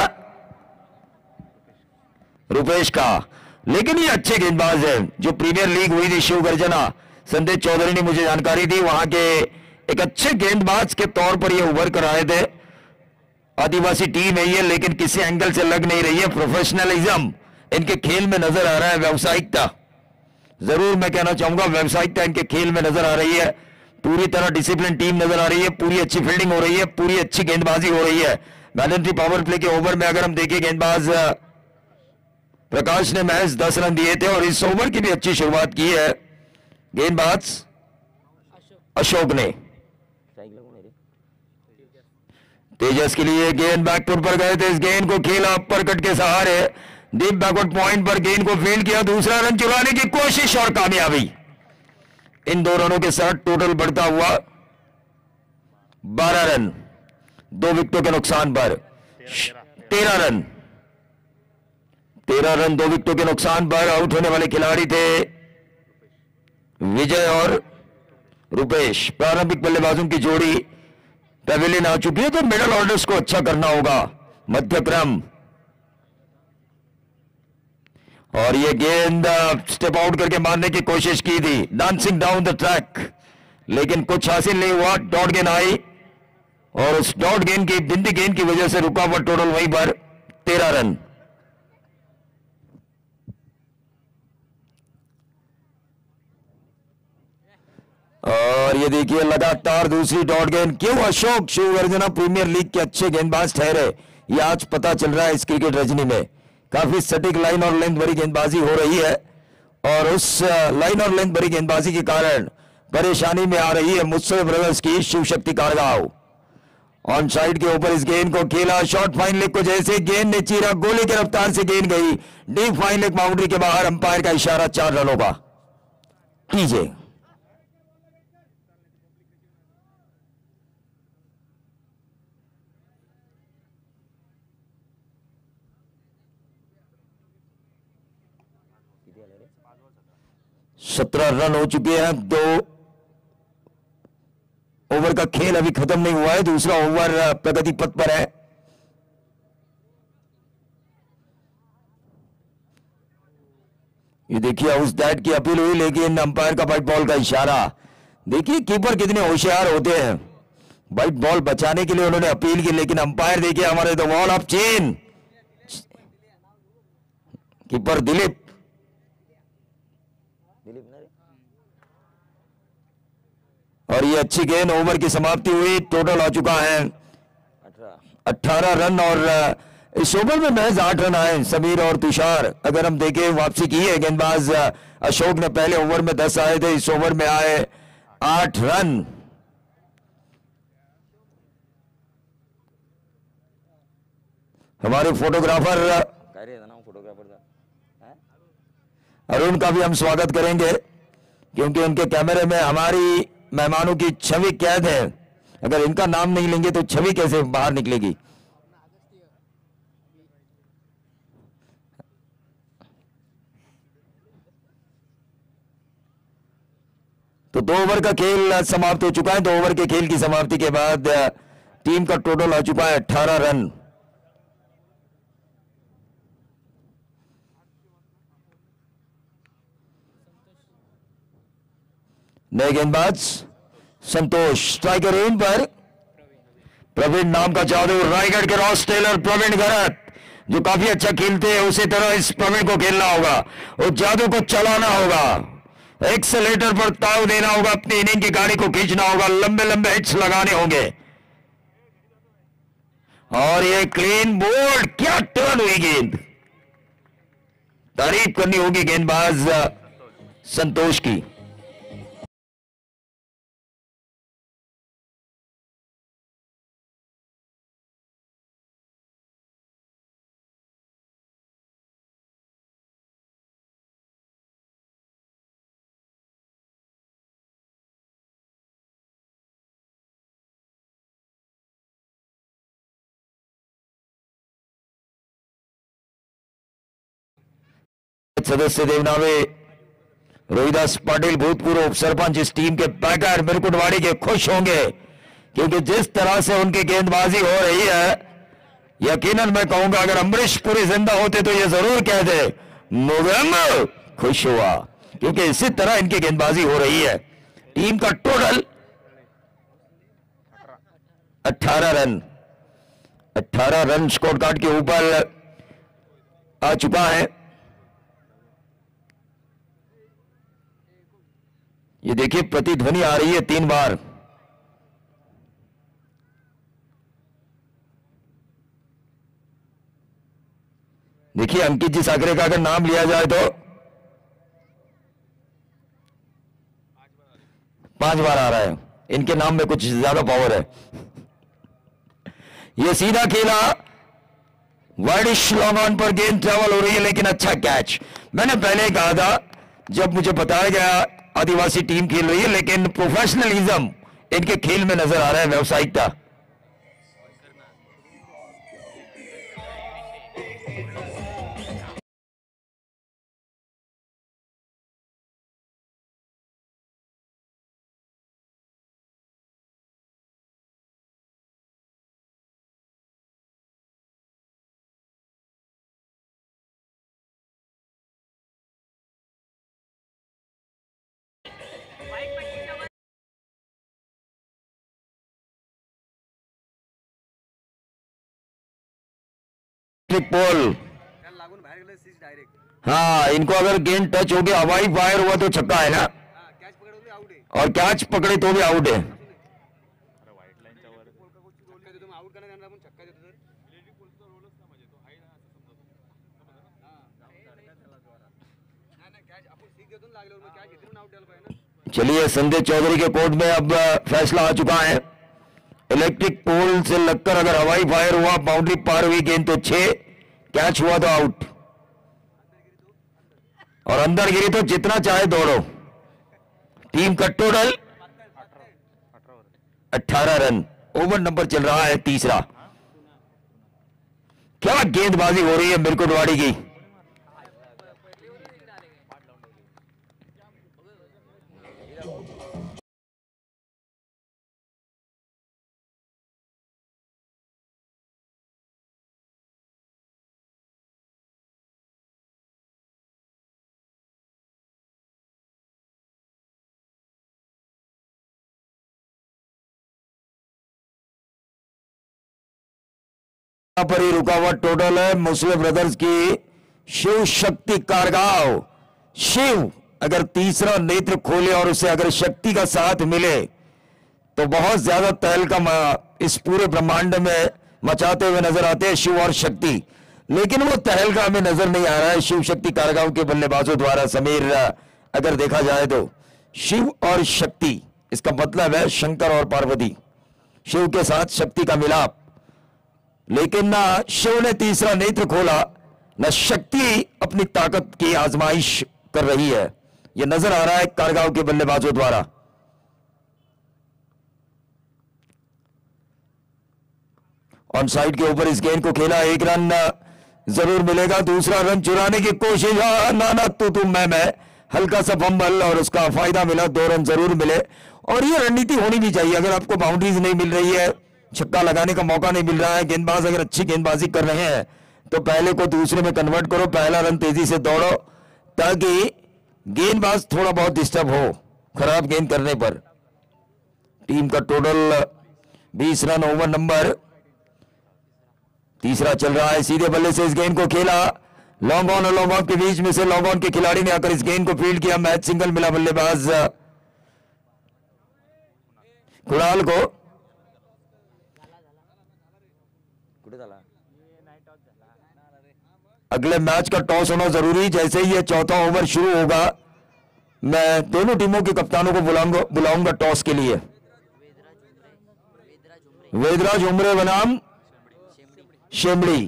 A: रुपेश का। लेकिन ये अच्छे गेंदबाज है। जो प्रीमियर लीग हुई थी शिव गर्जना, संदेश चौधरी ने मुझे जानकारी दी, वहां के एक अच्छे गेंदबाज के तौर पर ये उभर कर आए थे। आदिवासी टीम है ये, लेकिन किसी एंगल से लग नहीं रही है। प्रोफेशनलिज्म इनके खेल में नजर आ रहा है, व्यावसायिकता, जरूर मैं कहना चाहूंगा व्यावसायिकता इनके खेल में नजर आ रही है। पूरी तरह डिसिप्लिन टीम नजर आ रही है, पूरी अच्छी फील्डिंग हो रही है, पूरी अच्छी गेंदबाजी हो रही है। मैंडेटरी पावर प्ले के ओवर में अगर हम देखें, गेंदबाज प्रकाश ने महज 10 रन दिए थे और इस ओवर की भी अच्छी शुरुआत की है गेंदबाज अशोक ने। तेजस के लिए गेंद बैकफुट पर गए थे, इस गेंद को खेला अपर कट के सहारे, डीप बैकवर्ड पॉइंट पर गेंद को फील्ड किया, दूसरा रन चुराने की कोशिश और कामयाबी। इन 2 रनों के साथ टोटल बढ़ता हुआ 12 रन, 2 विकेटों के नुकसान पर 13 रन। 13 रन 2 विकेटों के नुकसान पर आउट होने वाले खिलाड़ी थे विजय और रुपेश। प्रारंभिक बल्लेबाजों की जोड़ी पेविलियन आ चुकी है, तो मिडल ऑर्डर्स को अच्छा करना होगा, मध्यक्रम। और ये गेंद स्टेप आउट करके मारने की कोशिश की थी, डांसिंग डाउन द ट्रैक, लेकिन कुछ हासिल नहीं हुआ। डॉट गेंद आई और उस डॉट गेंद की, बिंदी गेंद की वजह से रुका हुआ टोटल वहीं पर 13 रन। और ये देखिए लगातार दूसरी डॉट गेंद। क्यों अशोक शिव गर्जना प्रीमियर लीग के अच्छे गेंदबाज ठहरे, ये आज पता चल रहा है इस क्रिकेट रजनी में। काफी सटीक लाइन और लेंथ भरी गेंदबाजी हो रही है और उस लाइन और लेंथ भरी गेंदबाजी के कारण परेशानी में आ रही है मुझसे ब्रदर्स की शिव शक्ति कारगांव। ऑन साइड के ऊपर इस गेंद को खेला, शॉर्ट फाइन लेग को जैसे गेंद ने चीरा, गोली की रफ्तार से गेंद गई डीप फाइन लेग बाउंड्री के बाहर। अंपायर का इशारा 4 रनों का। कीजिए 17 रन हो चुके हैं। 2 ओवर का खेल अभी खत्म नहीं हुआ है, दूसरा ओवर प्रगति पथ पर है। ये देखिए हाउस दैट की अपील हुई, लेकिन अंपायर का व्हाइट बॉल का इशारा। देखिए कीपर कितने होशियार होते हैं, व्हाइट बॉल बचाने के लिए उन्होंने अपील की, लेकिन अंपायर देखिए हमारे द वॉल ऑफ चेन, कीपर दिलीप और ये अच्छी गेंद। ओवर की समाप्ति हुई, टोटल आ चुका है 18 रन और इस ओवर में महज 8 रन आए। समीर और तुषार अगर हम देखें वापसी की है गेंदबाज अशोक ने, पहले ओवर में 10 आए थे, इस ओवर में आए 8 रन। हमारे फोटोग्राफर अरुण का भी हम स्वागत करेंगे, क्योंकि उनके कैमरे में हमारी मेहमानों की छवि कैद है। अगर इनका नाम नहीं लेंगे तो छवि कैसे बाहर निकलेगी। तो 2 ओवर का खेल समाप्त हो चुका है। 2 ओवर के खेल की समाप्ति के बाद टीम का टोटल आ चुका है 18 रन। नए गेंदबाज संतोष, स्ट्राइकर इन पर प्रवीण नाम का जादू, रायगढ़ के रॉस टेलर प्रवीण घरत जो काफी अच्छा खेलते हैं, उसी तरह इस प्रवीण को खेलना होगा और जादू को चलाना होगा, एक्सेलेटर पर ताव देना होगा, अपनी इनिंग की गाड़ी को खींचना होगा, लंबे लंबे हिट्स लगाने होंगे। और ये क्लीन बोल्ड, क्या टर्न हुई गेंद, तारीफ करनी होगी गेंदबाज संतोष की। सदस्य देवनावे रोहिदास पाटिल भूतपूर्व उप सरपंच इस टीम के बैकर मिरकुटवाड़ी के खुश होंगे, क्योंकि जिस तरह से उनकी गेंदबाजी हो रही है, यकीनन मैं कहूंगा अगर अमरीश पुरी जिंदा होते तो ये जरूर कहते नवंबर खुश हुआ, क्योंकि इसी तरह इनकी गेंदबाजी हो रही है। टीम का total 18 run, 18 run score card के ऊपर आ चुका है। ये देखिए प्रतिध्वनि आ रही है 3 बार। देखिए अंकित जी साकरे का अगर नाम लिया जाए तो 5 बार आ रहा है। इनके नाम में कुछ ज्यादा पावर है। ये सीधा खेला, वाइडिश लॉन्ग ऑन पर गेंद ट्रेवल हो रही है, लेकिन अच्छा कैच। मैंने पहले कहा था जब मुझे बताया गया आदिवासी टीम खेल रही है, लेकिन प्रोफेशनलिज्म इनके खेल में नजर आ रहा है, व्यावसायिकता। पोल,
F: त्याला लागून बाहेर गेलं सीज डायरेक्ट.
A: हाँ, इनको अगर गेंद टच हो गया, हवाई फायर हुआ तो छक्का है ना,
F: हा कॅच पकडून आउट आहे.
A: और कैच पकड़े तो भी आउट है।
F: छक्का देतो मग आउट करण्यात येणार, आपण छक्का देतो तर नाही कॅच आपण सीज देतो ना लागल्यावर मग कॅच घेतून आउट द्यायला पाहिजे ना.
A: चलिए संजय चौधरी के कोर्ट में अब फैसला आ चुका है। इलेक्ट्रिक पोल से लगकर अगर हवाई फायर हुआ, बाउंड्री पार हुई गेंद तो 6, कैच हुआ तो आउट, और अंदर गिरी तो जितना चाहे दौड़ो। टीम का टोटल 18 रन। ओवर नंबर चल रहा है तीसरा। क्या गेंदबाजी हो रही है मिरकुटवाड़ी की। पर ही रुकावट टोटल है मुस्लिम ब्रदर्स की शिव शक्ति कारगांव। शिव अगर तीसरा नेत्र खोले और उसे अगर शक्ति का साथ मिले तो बहुत ज्यादा तहलका इस पूरे ब्रह्मांड में मचाते हुए नजर आते हैं शिव और शक्ति, लेकिन वो तहलका हमें नजर नहीं आ रहा है शिव शक्ति कारगांव के बल्लेबाजों द्वारा। समीर, अगर देखा जाए तो शिव और शक्ति, इसका मतलब है शंकर और पार्वती, शिव के साथ शक्ति का मिलाप। लेकिन ना शिव ने तीसरा नेत्र खोला, न शक्ति अपनी ताकत की आजमाइश कर रही है, यह नजर आ रहा है कारगांव के बल्लेबाजों द्वारा। ऑन साइड के ऊपर इस गेंद को खेला, 1 रन जरूर मिलेगा। दूसरा रन चुराने की कोशिश, ना तू मैं हल्का सा फंबल और उसका फायदा मिला, 2 रन जरूर मिले। और ये रणनीति होनी भी चाहिए। अगर आपको बाउंड्रीज नहीं मिल रही है, छक्का लगाने का मौका नहीं मिल रहा है, गेंदबाज अगर अच्छी गेंदबाजी कर रहे हैं तो पहले को दूसरे में कन्वर्ट करो, पहला रन तेजी से दौड़ो, ताकि गेंदबाज थोड़ा बहुत डिस्टर्ब हो खराब गेंद करने पर। टीम का टोटल 20 रन। ओवर नंबर तीसरा चल रहा है। सीधे बल्ले से इस गेंद को खेला, लॉन्ग ऑन और लॉन्ग ऑफ के बीच में से लॉन्ग ऑन के खिलाड़ी ने आकर इस गेंद को फील्ड किया। मैच सिंगल मिला बल्लेबाज कुणाल को। अगले मैच का टॉस होना जरूरी। जैसे ही ये चौथा ओवर शुरू होगा, मैं दोनों टीमों के कप्तानों को बुलाऊंगा टॉस के लिए। वेदराज उमरे बनाम शेमड़ी।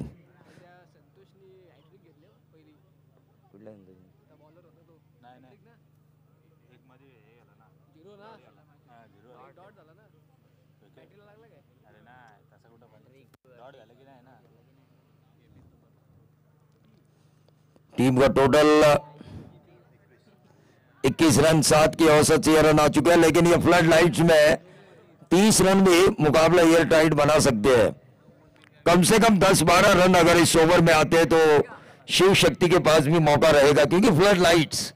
A: टीम का टोटल 21 रन 7 की औसत से ये रन आ चुके हैं, लेकिन ये फ्लड लाइट्स में 30 रन भी मुकाबला एयर टाइट बना सकते हैं। कम से कम 10-12 रन अगर इस ओवर में आते हैं तो शिव शक्ति के पास भी मौका रहेगा, क्योंकि फ्लड लाइट्स।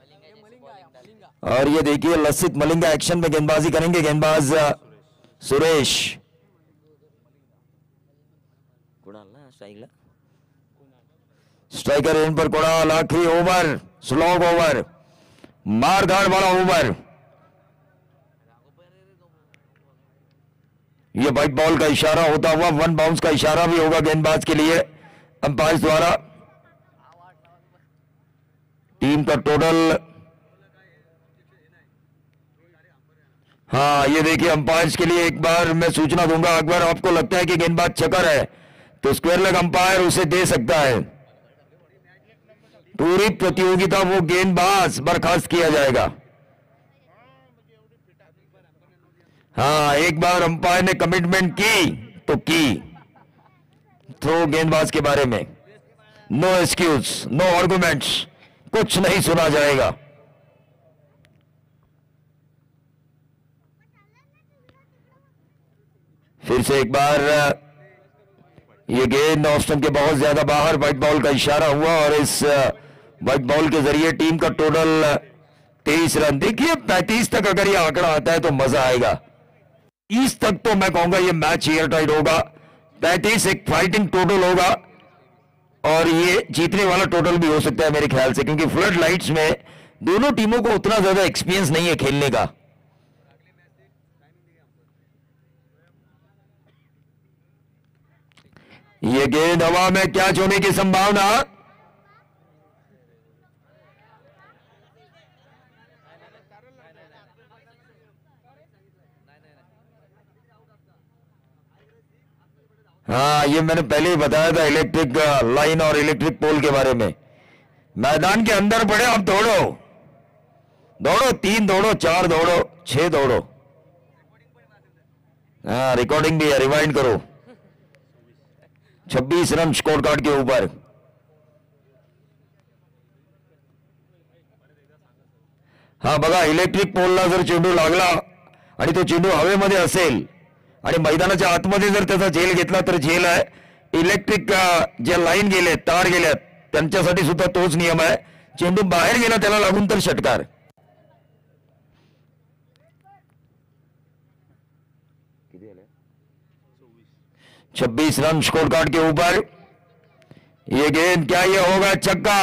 A: और ये देखिए लसित मलिंगा एक्शन में गेंदबाजी करेंगे, गेंदबाज सुरेश। स्ट्राइकर एंड पर कोड़ाल, आखिरी ओवर, स्लॉग ओवर, मारधाड़ वाला ओवर। ये व्हाइट बॉल का इशारा होता हुआ 1 बाउंस का इशारा भी होगा गेंदबाज के लिए अंपायर द्वारा। टीम का टोटल, हाँ ये देखिए अंपायर्स के लिए एक बार मैं सूचना दूंगा, अगर आपको लगता है कि गेंदबाज चकर है तो स्क्वायर लेग अंपायर उसे दे सकता है। पूरी प्रतियोगिता वो गेंदबाज बर्खास्त किया जाएगा। हाँ एक बार अंपायर ने कमिटमेंट की तो की। थ्रो गेंदबाज के बारे में नो एक्सक्यूज, नो आर्गुमेंट्स, कुछ नहीं सुना जाएगा। फिर से एक बार ये गेंद ऑफ स्टंप के बहुत ज्यादा बाहर, व्हाइट बॉल का इशारा हुआ और इस व्हाइट बॉल के जरिए टीम का टोटल 23 रन। देखिए 35 तक अगर ये आंकड़ा आता है तो मजा आएगा। 30 तक तो मैं कहूंगा ये मैच एयर टाइट होगा। 35 एक फाइटिंग टोटल होगा और ये जीतने वाला टोटल भी हो सकता है मेरे ख्याल से, क्योंकि फ्लड लाइट्स में दोनों टीमों को उतना ज्यादा एक्सपीरियंस नहीं है खेलने का। ये गेंद हवा में कैच होने की संभावना, हाँ ये मैंने पहले ही बताया था इलेक्ट्रिक लाइन और इलेक्ट्रिक पोल के बारे में। मैदान के अंदर पड़े, अब दौड़ो दौड़ो, 3 दौड़ो, 4 दौड़ो, 6 दौड़ो। हाँ रिकॉर्डिंग भी है, रिवाइंड करो। 26 रन स्कोर कार्ड के ऊपर। हाँ बघा, इलेक्ट्रिक पोलला जर चेंडू लागला आणि तो चेंडू हवेमध्ये असेल आणि मैदानाच्या आतमध्ये जर त्याचा झेल घेतला तर झेल आहे। इलेक्ट्रिक जे लाईन गेले, तार गेल्यात, त्यांच्यासाठी सुद्धा तोच नियम आहे। चेंडू बाहेर गेला त्याला लागून तर षटकार। किती झाले? 26 रन स्कोर कार्ड के ऊपर। ये गेंद क्या ये होगा छक्का,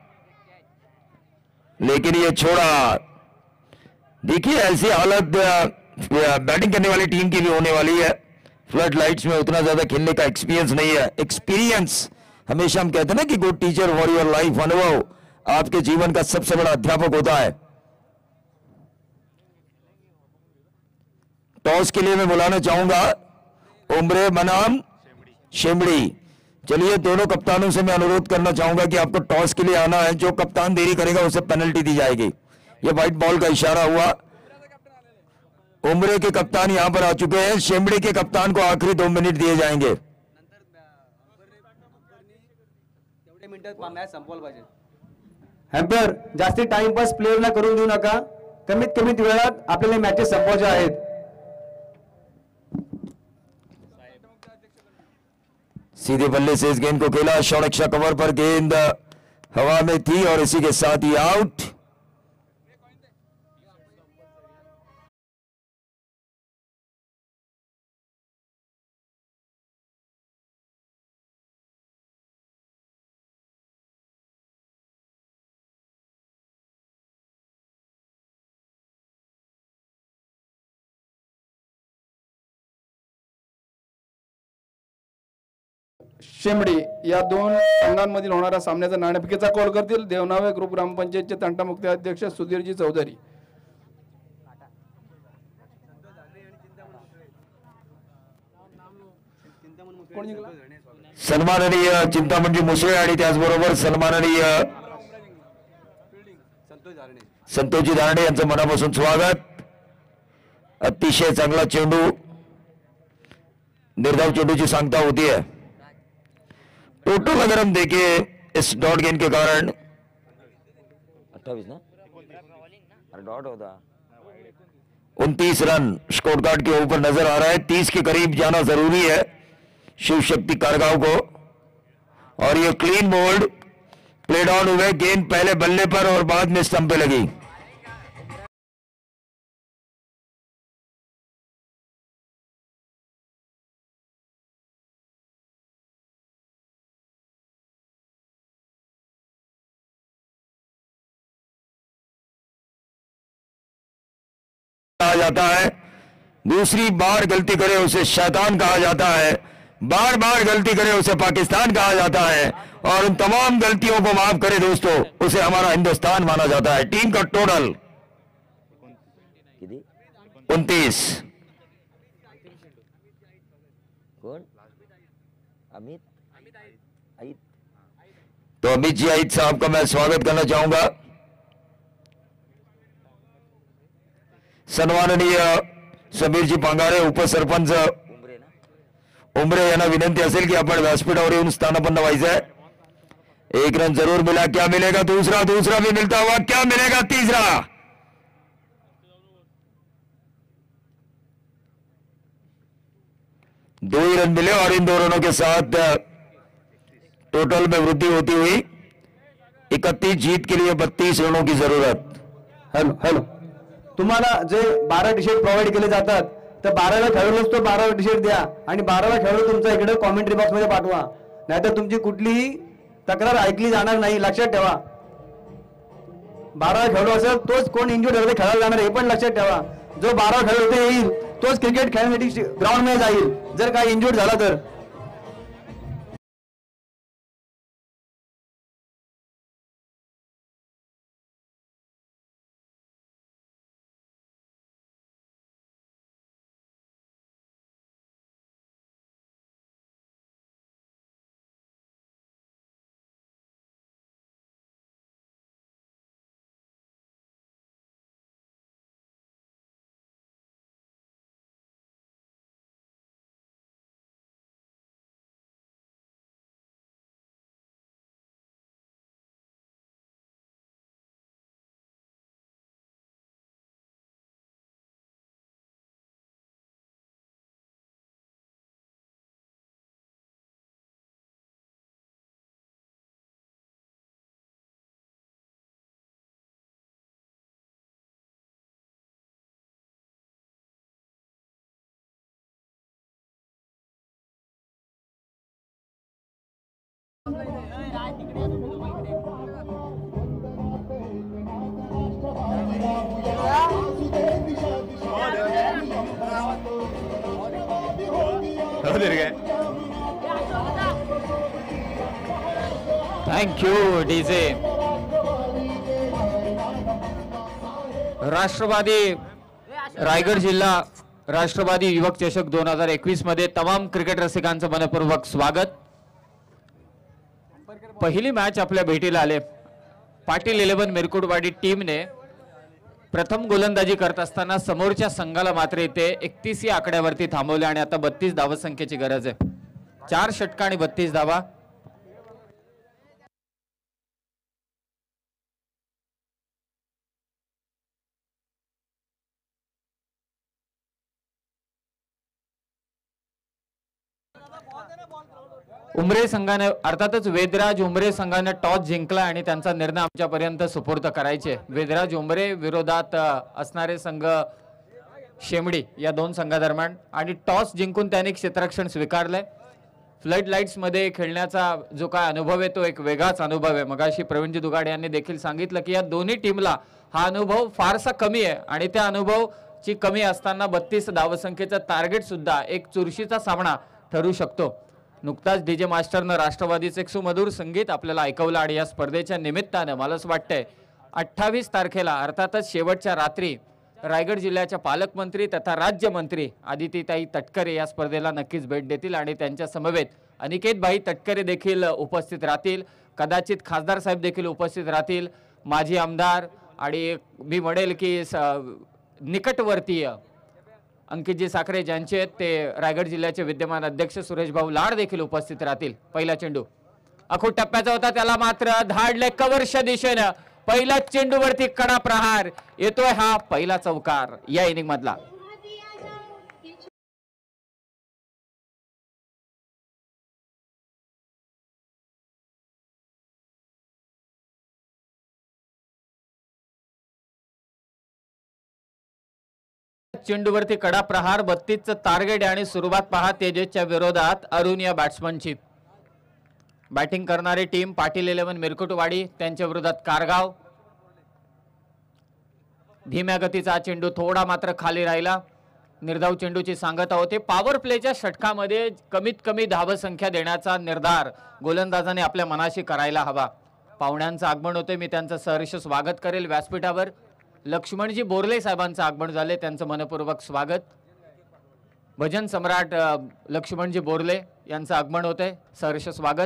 A: लेकिन ये छोड़ा। देखिए ऐसी हालत बैटिंग करने वाली टीम की भी होने वाली है। फ्लड लाइट्स में उतना ज्यादा खेलने का एक्सपीरियंस नहीं है। एक्सपीरियंस हमेशा हम कहते हैं ना कि good teacher for your life, अनुभव आपके जीवन का सबसे बड़ा अध्यापक होता है। टॉस के लिए मैं बुलाना चाहूंगा उम्रे बनाम शेमड़ी। चलिए दोनों कप्तानों से मैं अनुरोध करना चाहूंगा कि आपको टॉस के लिए आना है। जो कप्तान देरी करेगा उसे पेनल्टी दी जाएगी। यह व्हाइट बॉल का इशारा हुआ। उम्रे के कप्तान यहां पर आ चुके हैं। शेमड़ी के कप्तान को आखिरी 2 मिनट दिए जाएंगे।
F: हॅम्पर जास्ती टाइमपास प्लेयरला करून देऊ नका। कमीत कमी वेळात आपल्याला मॅचेस संपवायच्या आहेत।
A: सीधे बल्ले से इस गेंद को खेला, शॉर्ट एक्स्ट्रा कवर पर गेंद हवा में थी और इसी के साथ ही आउट।
G: शेमडी या 2 संघांमधील होणाऱ्या सामन्याचा नाणेफेकीचा कॉल करतील देवनावे ग्रुप ग्रामपंचायतचे तंटामुक्ती अध्यक्ष सुधीरजी चौधरी।
A: सन्माननीय चिंतामणजी मुसळे आणि त्याचबरोबर सन्माननीय संतोषजी धारणे यांचं मनापासून स्वागत। अतिशय चांगला चेंडू, निर्धाव चेंडूची सांगता होती है। टोटल अगर हम देखें इस डॉट गेंद के कारण 28 ना
C: अरे डॉट होता
A: 29 रन स्कोर कार्ड के ऊपर नजर आ रहा है। 30 के करीब जाना जरूरी है शिव शक्ति कारगांव को। और ये क्लीन बोल्ड प्लेड ऑन हुए, गेंद पहले बल्ले पर और बाद में स्टंप पे लगी। कहा जाता है, दूसरी बार गलती करे उसे शैतान कहा जाता है, बार बार गलती करे उसे पाकिस्तान कहा जाता है, और उन तमाम गलतियों को माफ करे दोस्तों उसे हमारा हिंदुस्तान माना जाता है। टीम का टोटल 29।
C: कौन? अमित अमित
A: तो अमित जी आइद साहब का मैं स्वागत करना चाहूंगा। सन्माननीय समीर जी पांगारे उपसरपंच
C: उमरे ना
A: उमरे यांना विनंती असेल की आपण व्यासपीठावर येऊन स्थानापन्न व्हायचंय। एक रन जरूर मिला, क्या मिलेगा दूसरा? दूसरा भी मिलता हुआ, क्या मिलेगा तीसरा? दो ही रन मिले और इन 2 रनों के साथ टोटल में वृद्धि होती हुई 31 जीत के लिए 32 रनों की जरूरत।
F: हॅलो हॅलो, तुम्हाला जे 12 टी शर्ट प्रोव्हाइड केले जातात तर 12व्या खेळाडूलाच तो 12 टी शर्ट द्या आणि 12व्या खेळाडू तुमचा इकडे कॉमेंट्री बॉक्स मध्ये पाठवा, नाहीतर तुमची कुठलीही तक्रार ऐकली जाणार नाही, लक्षात ठेवा। 12 खेळाडू असेल तोच कोण इंजुर्ड झाले खेळायला जाणार हे पण लक्षात ठेवा। जो 12 खेळाडू ते येईल तोच क्रिकेट खेळण्यासाठी ग्राउंड मध्ये जाईल, जर काही इंजुर्ड झाला तर।
B: Thank you DJ. राष्ट्रवादी रायगड जिल्हा राष्ट्रवादी युवक चषक 2021 मध्ये तमाम क्रिकेट रसिकांचं मनपूर्वक स्वागत। पहिली मॅच आपल्या भेटीला आले। पाटील 11 मिरकुडवाडी टीमने प्रथम गोलंदाजी करत असताना समोरच्या संघाला मात्र इथे 31 या आकड्यावरती थांबवले आणि आता 32 धावसंख्येची गरज आहे। 4 षटका आणि 32 धावा। उमरे संघाने अर्थातच वेदराज उमरे संघाने टॉस जिंकला आणि त्यांचा निर्णय आमच्यापर्यंत सुपूर्द करायचे। वेदराज उमरे विरोधात असणारे संघ शेमडी या 2 संघादरम्यान आणि टॉस जिंकून त्यांनी क्षेत्ररक्षण स्वीकारले। फ्लड लाईट्स मध्ये खेळण्याचा जो काय अनुभव आहे तो एक वेगळाच अनुभव आहे। मगाशी प्रवीणजी दुगाडे यांनी देखील सांगितलं की या दोन्ही टीमला हा अनुभव फारसा कमी आहे आणि त्या अनुभवची कमी असताना 32 धावसंख्येचा टार्गेट सुद्धा एक चुरशीचा सामना ठरू शकतो। नुकताच डीजे मास्टरनं राष्ट्रवादीचे एक सुमधुर संगीत आपल्याला ऐकवलं आणि या स्पर्धेच्या निमित्ताने मला असं वाटतंय 28 तारखेला अर्थातच शेवटच्या रात्री रायगड जिल्ह्याच्या पालकमंत्री तथा राज्यमंत्री आदितीताई तटकरे या स्पर्धेला नक्कीच भेट देतील आणि त्यांच्या समवेत अनिकेतभाई तटकरे देखील उपस्थित राहतील। कदाचित खासदार साहेब देखील उपस्थित राहतील, माजी आमदार आणि मी म्हणेल की निकटवर्तीय अंकितजी साखरे ज्यांचे ते रायगड जिल्ह्याचे विद्यमान अध्यक्ष सुरेश भाऊ लाड देखील उपस्थित राहतील। पहिला चेंडू अखूट टप्प्याचा होता, त्याला मात्र धाडले कव्हरच्या दिशेने पहिला चेंडूवरती कडा प्रहार येतोय, हा पहिला चौकार या इनिंग मधला. चेंडूवरती कडा प्रहार 32चं टार्गेट आणि सुरुवात पहा तेजसच्या विरोधात अरुण या बॅट्समनची. बॅटिंग करणारी टीम पाटील 11 मिरकुटवाडी, त्यांच्या विरोधात कारगाव. धीम्या गतीचा चेंडू थोडा मात्र खाली राहिला. निर्धाव चेंडूची सांगता होते. पॉवर प्लेच्या षटकामध्ये कमीत कमी धावसंख्या देण्याचा निर्धार गोलंदाजाने आपल्या मनाशी करायला हवा. पाहुण्यांचं आगमन होते, मी त्यांचं सहर्ष स्वागत करेल. व्यासपीठावर लक्ष्मणजी बोरले साहेबांचं आगमन झाले, त्यांचं मनपूर्वक स्वागत. भजन सम्राट लक्ष्मणजी बोरले यांचं आगमन होते, सहर्ष स्वागत.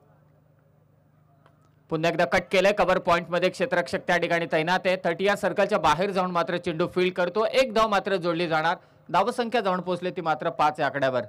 B: पुन्हा एकदा कट केलंय. कव्हर पॉइंट मध्ये क्षेत्ररक्षक त्या ठिकाणी तैनात आहे. 30 या सर्कलच्या बाहेर जाऊन मात्र चेंडू फील्ड करतो. एक धाव मात्र जोडली जाणार. धावसंख्या जाऊन पोहोचली ती मात्र 5 या आकड्यावर.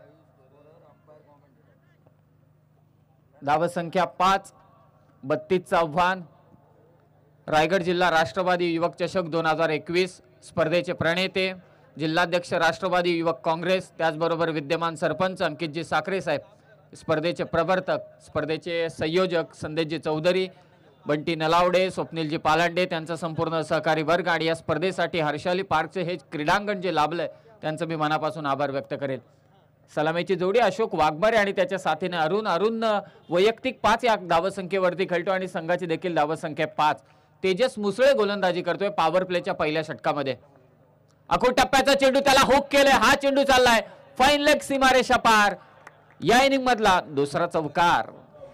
B: धावसंख्या 5, 32चं आव्हान. रायगड जिल्हा राष्ट्रवादी युवक चषक 2021 स्पर्धेचे प्रणेते जिल्हाध्यक्ष राष्ट्रवादी युवक काँग्रेस, त्याचबरोबर विद्यमान सरपंच अंकितजी साखरे साहेब, स्पर्धेचे प्रवर्तक, स्पर्धेचे संयोजक संदेशजी चौधरी, बंटी नलावडे, स्वप्नीलजी पालांडे, त्यांचा संपूर्ण सहकारी वर्ग आणि या स्पर्धेसाठी हर्षाली पार्कचे हे क्रीडांगण जे लाभलंय त्यांचं मी मनापासून आभार व्यक्त करेल. सलामीची जोडी अशोक वाघमारे आणि त्याच्या साथीने अरुण वैयक्तिक 5 या धावसंख्येवरती खेळतो आणि संघाची देखील धावसंख्या 5. तेजस मुसळे गोलंदाजी करतोय पॉवर प्लेच्या पहिल्या षटकामध्ये. अखो टप्प्याचा चेंडू त्याला हुक केलाय, हा चेंडू चाललाय फाईन लेग सीमारेषा पार. या इनिंग मधला दुसरा चौकार.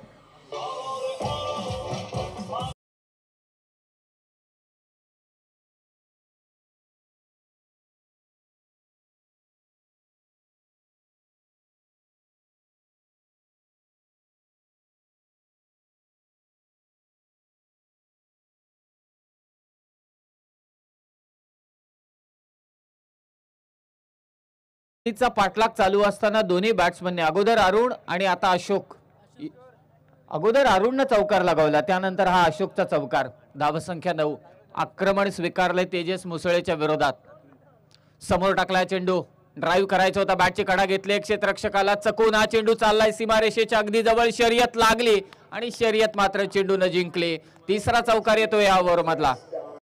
B: चा पाठलाग चालू असताना दोन्ही बॅट्समनने अगोदर अरुण आणि आता अशोक, अगोदर अरुणनं चौकार लगावला, त्यानंतर हा अशोकचा चौकार. धावसंख्या 9. आक्रमण स्वीकारले तेजस मुसळेच्या विरोधात. समोर टाकलाय चेंडू, ड्राईव्ह करायचा होता, बॅटची कडा घेतली, क्षेत्ररक्षकाला चकून हा चेंडू चाललाय सीमारेषेच्या अगदी जवळ. शर्यत लागली आणि शर्यत मात्र चेंडून जिंकली. तिसरा चौकार येतो या ओव्हर मधला.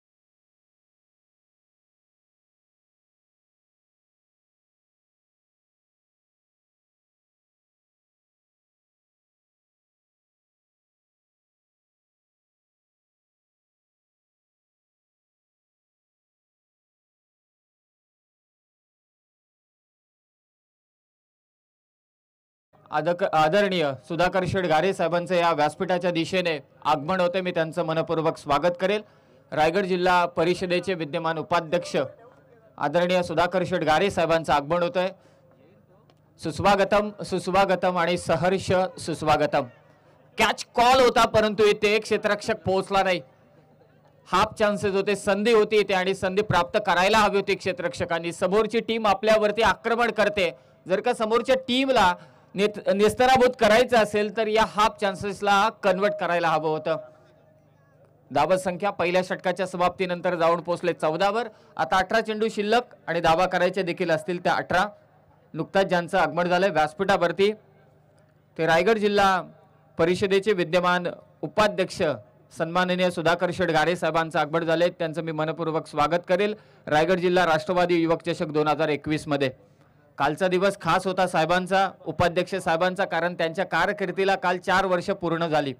B: आदरणीय सुधाकर शेठ गारे साहेबांचं या व्यासपीठाच्या दिशेने आगमन होते, मी त्यांचं मनपूर्वक स्वागत करेल. रायगड जिल्हा परिषदेचे विद्यमान उपाध्यक्ष आदरणीय सुधाकर शेठ गारे साहेबांचं आगमन होतंय. सुस्वागतम सुस्वागतम आणि सहर्ष सुस्वागतम. कॅच कॉल होता परंतु इथे क्षेत्ररक्षक पोहोचला नाही. हाफ चान्सेस होते, संधी होती इथे आणि संधी प्राप्त करायला हवी होती क्षेत्ररक्षकांनी. समोरची टीम आपल्यावरती आक्रमण करते, जर का समोरच्या टीमला निस्तराभूत करायचं असेल तर या हाफ चान्सेसला कन्वर्ट करायला हवं होतं. धावसंख्या पहिल्या षटकाच्या समाप्तीनंतर जाऊन पोहोचले 14 वर. आता 18 चेंडू शिल्लक आणि धावा करायचे देखील असतील त्या 18. नुकताच ज्यांचं आगमन झालंय व्यासपीठावरती ते रायगड जिल्हा परिषदेचे विद्यमान उपाध्यक्ष सन्माननीय सुधाकर शेठ गारे साहेबांचं आगमन झाले, त्यांचं मी मनपूर्वक स्वागत करेल. रायगड जिल्हा राष्ट्रवादी युवक चषक 2021 मध्ये कालचा दिवस खास होता साहेबांचा, उपाध्यक्ष साहेबांचा, कारण त्यांच्या कारकिर्दीला काल 4 वर्ष पूर्ण झाली.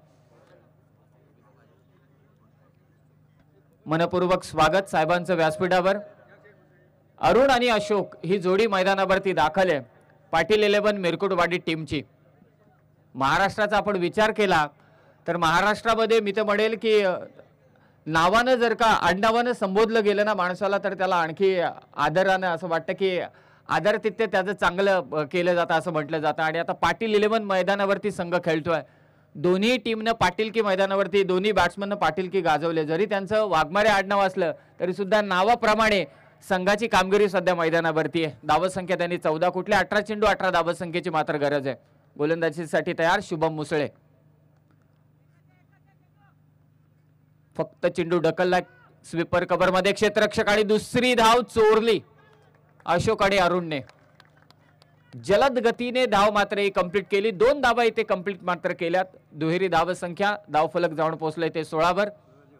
B: मनपूर्वक स्वागत साहेबांचं व्यासपीठावर. अरुण आणि अशोक ही जोडी मैदानावरती दाखल आहे पाटील 11 मिरकुटवाडी टीमची. महाराष्ट्राचा आपण विचार केला तर महाराष्ट्रामध्ये मी तर म्हणेल की नावानं जर का आडनावानं संबोधलं गेलं ना माणसाला तर त्याला आणखी आदरानं असं वाटतं की आदरातिथ्य त्याचं चांगलं केलं जातं असं म्हटलं जातं. आणि आता पाटील 11 मैदानावरती संघ खेळतोय. दोन्ही टीमनं पाटीलकी मैदानावरती दोन्ही बॅट्समननं पाटीलकी गाजवले. जरी त्यांचं वाघमारे आडनाव असलं तरी सुद्धा नावाप्रमाणे संघाची कामगिरी सध्या मैदानावरती आहे. धावसंख्या त्यांनी 14, कुठले 18 चेंडू 18 धावसंख्येची मात्र गरज आहे. गोलंदाजीसाठी तयार शुभम मुसळे. फक्त चेंडू ढकलला स्वीपर कव्हर मध्ये क्षेत्ररक्षक आणि दुसरी धाव चोरली अशोक आणि अरुणने. जलद गतीने धाव मात्र कंप्लीट केली. 2 धावा इथे कंप्लीट मात्र केल्यात. दुहेरी धाव संख्या धावफलक जाऊन पोहोचले ते 16 वर.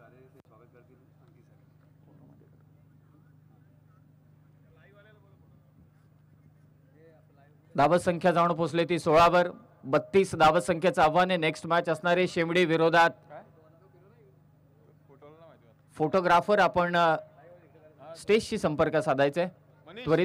B: धाव संख्या जाऊन पोहोचले ती 16 वर. 32 धाव संख्येचं आव्हान आहे. नेक्स्ट मॅच असणारे शेमडी विरोधात फोटोग्राफर. आपण स्टेजशी संपर्क साधायचा आहे त्वरित.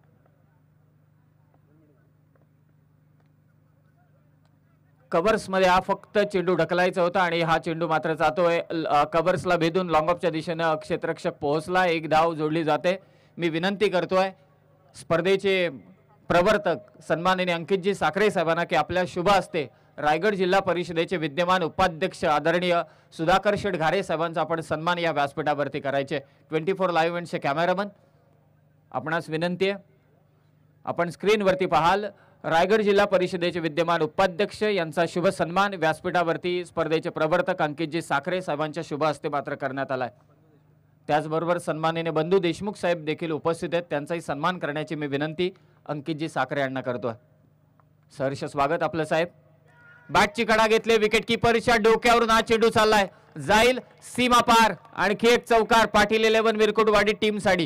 B: कव्हर्स मध्ये हा फक्त चेंडू ढकलायचा होता आणि हा चेंडू मात्र जातोय कव्हर्सला भेदून लॉंग ऑफच्या दिशेनं क्षेत्ररक्षक पोहोचला. 1 धाव जोडली जाते. मी विनंती करतोय स्पर्धेचे प्रवर्तक सन्माननीय अंकितजी साखरे साहेबांना की आपल्या शुभ हस्ते रायगड जिल्हा परिषदेचे विद्यमान उपाध्यक्ष आदरणीय सुधाकर शेठ घारे साहेबांचा आपण सन्मान या व्यासपीठावरती करायचे. 24 लाईव्ह इव्हेंटचे कॅमेरामन आपणास विनंती आहे आपण स्क्रीनवरती पाहाल. रायगड जिल्हा परिषदेचे विद्यमान उपाध्यक्ष यांचा शुभ सन्मान व्यासपीठावरती स्पर्धेचे प्रवर्तक अंकितजी साखरे साहेबांच्या शुभ हस्ते मात्र करण्यात आलाय. त्याचबरोबर सन्माननीय बंधू देशमुख साहेब देखील उपस्थित आहेत. त्यांचाही सन्मान करण्याची मी विनंती अंकितजी साखरे यांना करतोय. सहर्ष स्वागत आपलं साहेब. बॅटची कडा घेतले. विकेट किपरच्या डोक्यावरून हा चेंडू चाललाय. जाईल सीमा पार. आणखी एक चौकार. पाटील 11 विरकुटवाडी टीम साठी.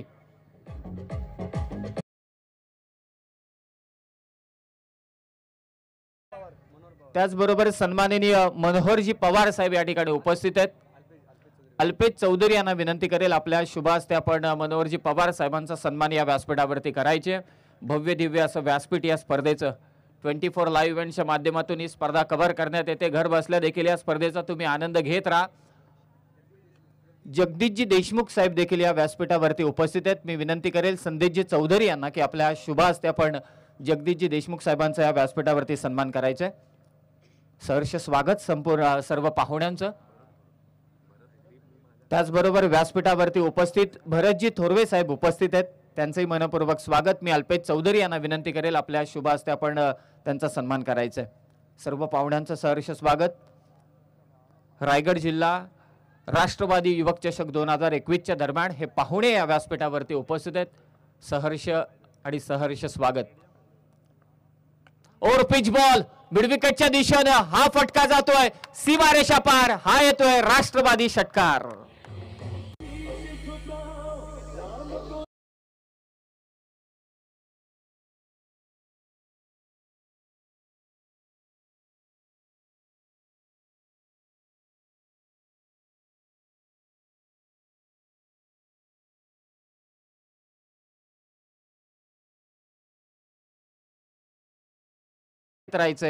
B: त्याचबरोबर सन्माननीय मनोहरजी पवार साहेब या ठिकाणी उपस्थित आहेत. अल्पेश चौधरी यांना विनंती करेल आपल्या शुभ हस्ते आपण मनोहरजी पवार साहेबांचा सन्मान या व्यासपीठावरती करायचे. भव्य दिव्य असं व्यासपीठ या स्पर्धेचं 24 लाईव्ह इव्हेंटच्या माध्यमातून ही स्पर्धा कव्हर करण्यात येते. घर बसल्या देखील या स्पर्धेचा तुम्ही आनंद घेत राहा. जगदीशजी देशमुख साहेब देखील या व्यासपीठावरती उपस्थित आहेत. मी विनंती करेल संदेशजी चौधरी यांना की आपल्या शुभ हस्ते आपण जगदीशजी देशमुख साहेबांचा या व्यासपीठावरती सन्मान करायचा. सहर्ष स्वागत संपूर्ण सर्व पाहुण्यांचं. त्याचबरोबर व्यासपीठावरती उपस्थित भरतजी थोरवे साहेब उपस्थित आहेत. त्यांचंही मनपूर्वक स्वागत. मी अल्पेश चौधरी यांना विनंती करेल आपल्या शुभ हस्ते आपण त्यांचा सन्मान करायचा आहे. सर्व पाहुण्यांचं सहर्ष स्वागत. रायगड जिल्हा राष्ट्रवादी युवक चषक 2021च्या दरम्यान हे पाहुणे या व्यासपीठावरती उपस्थित आहेत. सहर्ष आणि सहर्ष स्वागत. और पिच बॉल मिडविकेटच्या दिशेनं हा फटका जातोय सीमारेषा पार. हा येतोय राष्ट्रवादी षटकार. राहायचंय.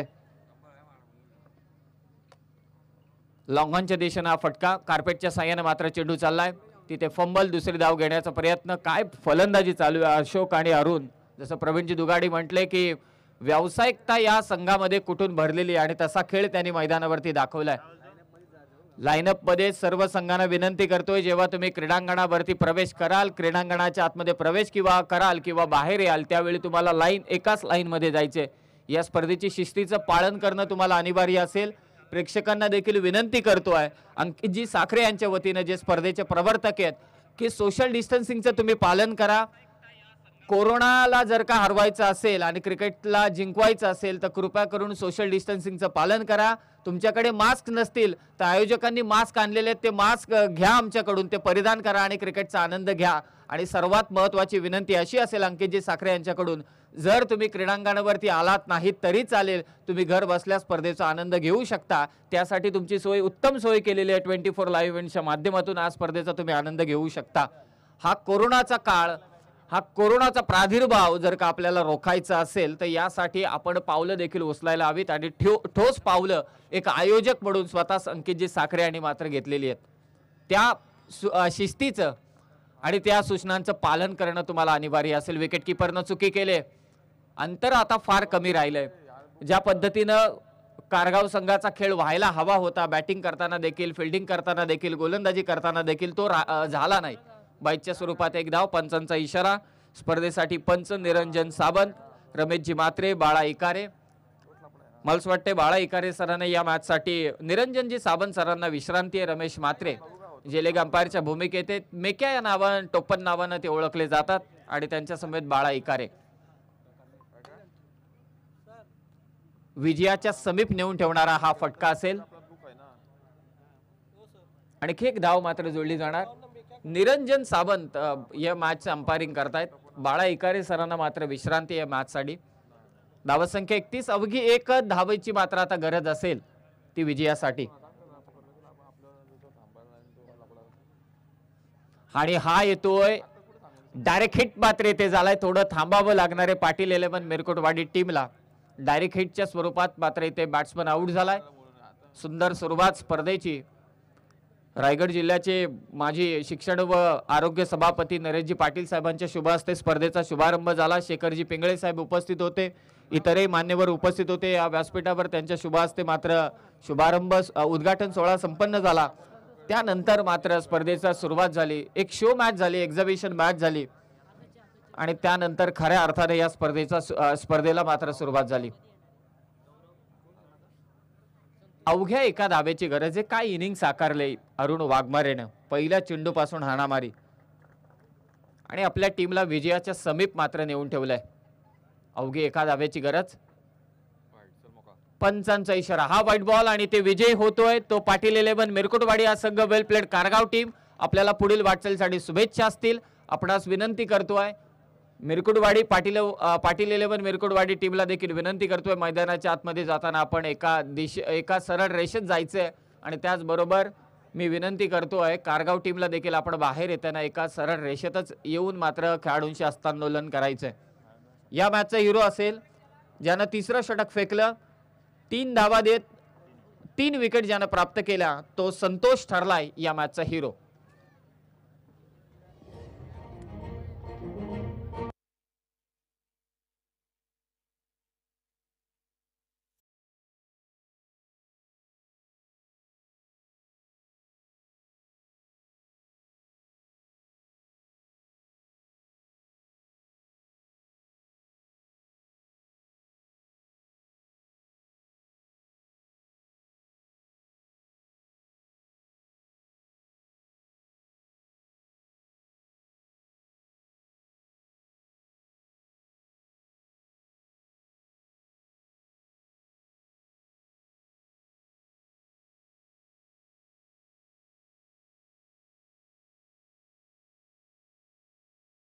B: लॉंगॉनच्या दिशेनं हा फटका. कार्पेटच्या साह्याने मात्र चेंडू चाललाय. तिथे फंबल. दुसरी धाव घेण्याचा प्रयत्न. काय फलंदाजी चालू आहे अशोक आणि अरुण. जसं प्रवीणजी दुगाडी म्हटले की व्यावसायिकता या संघामध्ये कुठून भरलेली आणि तसा खेळ त्यांनी मैदानावरती दाखवलाय. लाईनअप मध्ये सर्व संघांना विनंती करतोय जेव्हा तुम्ही क्रीडांगणावरती प्रवेश कराल, क्रीडांगणाच्या आतमध्ये प्रवेश किंवा कराल किंवा बाहेर याल त्यावेळी तुम्हाला एकाच लाईन मध्ये जायचे. या स्पर्धेची शिस्तीचं पालन करणं तुम्हाला अनिवार्य असेल. प्रेक्षकांना देखील विनंती करतोय अंकितजी साखरे यांच्या वतीने जे स्पर्धेचे प्रवर्तक आहेत की सोशल डिस्टन्सिंगचं तुम्ही पालन करा. कोरोनाला जर का हरवायचं असेल आणि क्रिकेटला जिंकवायचं असेल तर कृपया करून सोशल डिस्टन्सिंगचं पालन करा. तुमच्याकडे मास्क नसतील तर आयोजकांनी मास्क आणलेले आहेत ते मास्क घ्या आमच्याकडून, ते परिधान करा आणि क्रिकेटचा आनंद घ्या. आणि सर्वात महत्त्वाची विनंती अशी असेल अंकितजी साखरे यांच्याकडून, जर तुम्ही क्रीडांगणावरती आलात नाहीत तरी चालेल, तुम्ही घर बसल्या स्पर्धेचा आनंद घेऊ शकता. त्यासाठी तुमची सोय उत्तम सोय केलेली आहे. 24 लाईव्ह इव्हेंटच्या माध्यमातून आज स्पर्धेचा तुम्ही आनंद घेऊ शकता. हा कोरोनाचा काळ, हा कोरोनाचा प्रादुर्भाव जर का आपल्याला रोखायचा असेल तर यासाठी आपण पावलं देखील उचलायला हवीत आणि ठोस पावलं एक आयोजक म्हणून स्वतः अंकितजी साखरे यांनी मात्र घेतलेली आहेत. त्या शिस्तीचं आणि त्या सूचनांचं पालन करणं तुम्हाला अनिवार्य असेल. विकेट किपरनं चुकी केले, अंतर आता फार कमी राहिलंय. ज्या पद्धतीनं कारगाव संघाचा खेळ व्हायला हवा होता, बॅटिंग करताना देखील, फिल्डिंग करताना देखील, गोलंदाजी करताना देखील तो झाला नाही. बाईच्या स्वरूपात एक धाव. पंचांचा इशारा. स्पर्धेसाठी पंच निरंजन सावंत, रमेशजी मात्रे, बाळा इकारे. मला असं वाटते बाळा इकारे सरांना या मॅचसाठी, निरंजनजी सावंत सरांना विश्रांती आहे, रमेश मात्रे जे लेग अंपायरच्या भूमिकेत आहेत. मेक्या या नावानं, टोपण नावानं ते ओळखले जातात आणि त्यांच्या समेत बाळा इकारे. विजयाच्या समीप नेऊन ठेवणारा हा फटका असेल. आणखी एक धाव मात्र जोडली जाणार. निरंजन सावंत या मॅचचं अंपायरिंग करतायत. बाळा इकारे सरांना मात्र विश्रांती या मॅचसाठी. धावसंख्या 31. अवघी एक धावेची मात्र आता गरज असेल ती विजयासाठी. आणि हा येतोय डायरेक्ट हिट मात्र येथे झालाय. थोडं थांबावं लागणारे पाटील 11 मिरकोटवाडी टीमला. डायरेक्ट हिटच्या स्वरूपात मात्र इथे बॅट्समन आउट झालाय. सुंदर सुरुवात स्पर्धेची. रायगड जिल्ह्याचे माजी शिक्षण व आरोग्य सभापती नरेशजी पाटील साहेबांच्या शुभ हस्ते स्पर्धेचा शुभारंभ झाला. शेखरजी पिंगळे साहेब उपस्थित होते. इतरही मान्यवर उपस्थित होते या व्यासपीठावर. त्यांच्या शुभ हस्ते मात्र शुभारंभ उद्घाटन सोहळा संपन्न झाला. त्यानंतर मात्र स्पर्धेचा सुरुवात झाली. एक शो मॅच झाली, एक्झिबिशन मॅच झाली आणि त्यानंतर खऱ्या अर्थाने या स्पर्धेला मात्र सुरुवात झाली. अवघ्या एका धावेची गरज आहे. काय इनिंग साकारले अरुण वाघमारेनं. पहिल्या चेंडूपासून हाणामारी आणि आपल्या टीमला विजयाच्या समीप मात्र नेऊन ठेवलंय. अवघी एका धावेची गरज. पंचांचा इशारा. हा व्हाईट बॉल आणि ते विजय होतोय तो पाटील 11 मिरकुटवाडी हा संघ. Well played Kargaon team. आपल्याला पुढील वाटचालीसाठी शुभेच्छा असतील. आपणास विनंती करतोय मिरकुटवाडी पाटील 11 मिरकुटवाडी टीमला देखील विनंती करतोय मैदानाच्या आतमध्ये जाताना आपण एका सरळ रेषेत जायचंय आणि त्याचबरोबर मी विनंती करतोय कारगाव टीमला देखील आपण बाहेर येताना एका सरळ रेषेतच येऊन मात्र खेळाडूंशी हस्तांदोलन करायचंय. या मॅचचा हिरो असेल ज्यानं तिसरं षटक फेकलं, 3 धावा देत 3 विकेट ज्यानं प्राप्त केल्या तो संतोष ठरलाय या मॅचचा हिरो.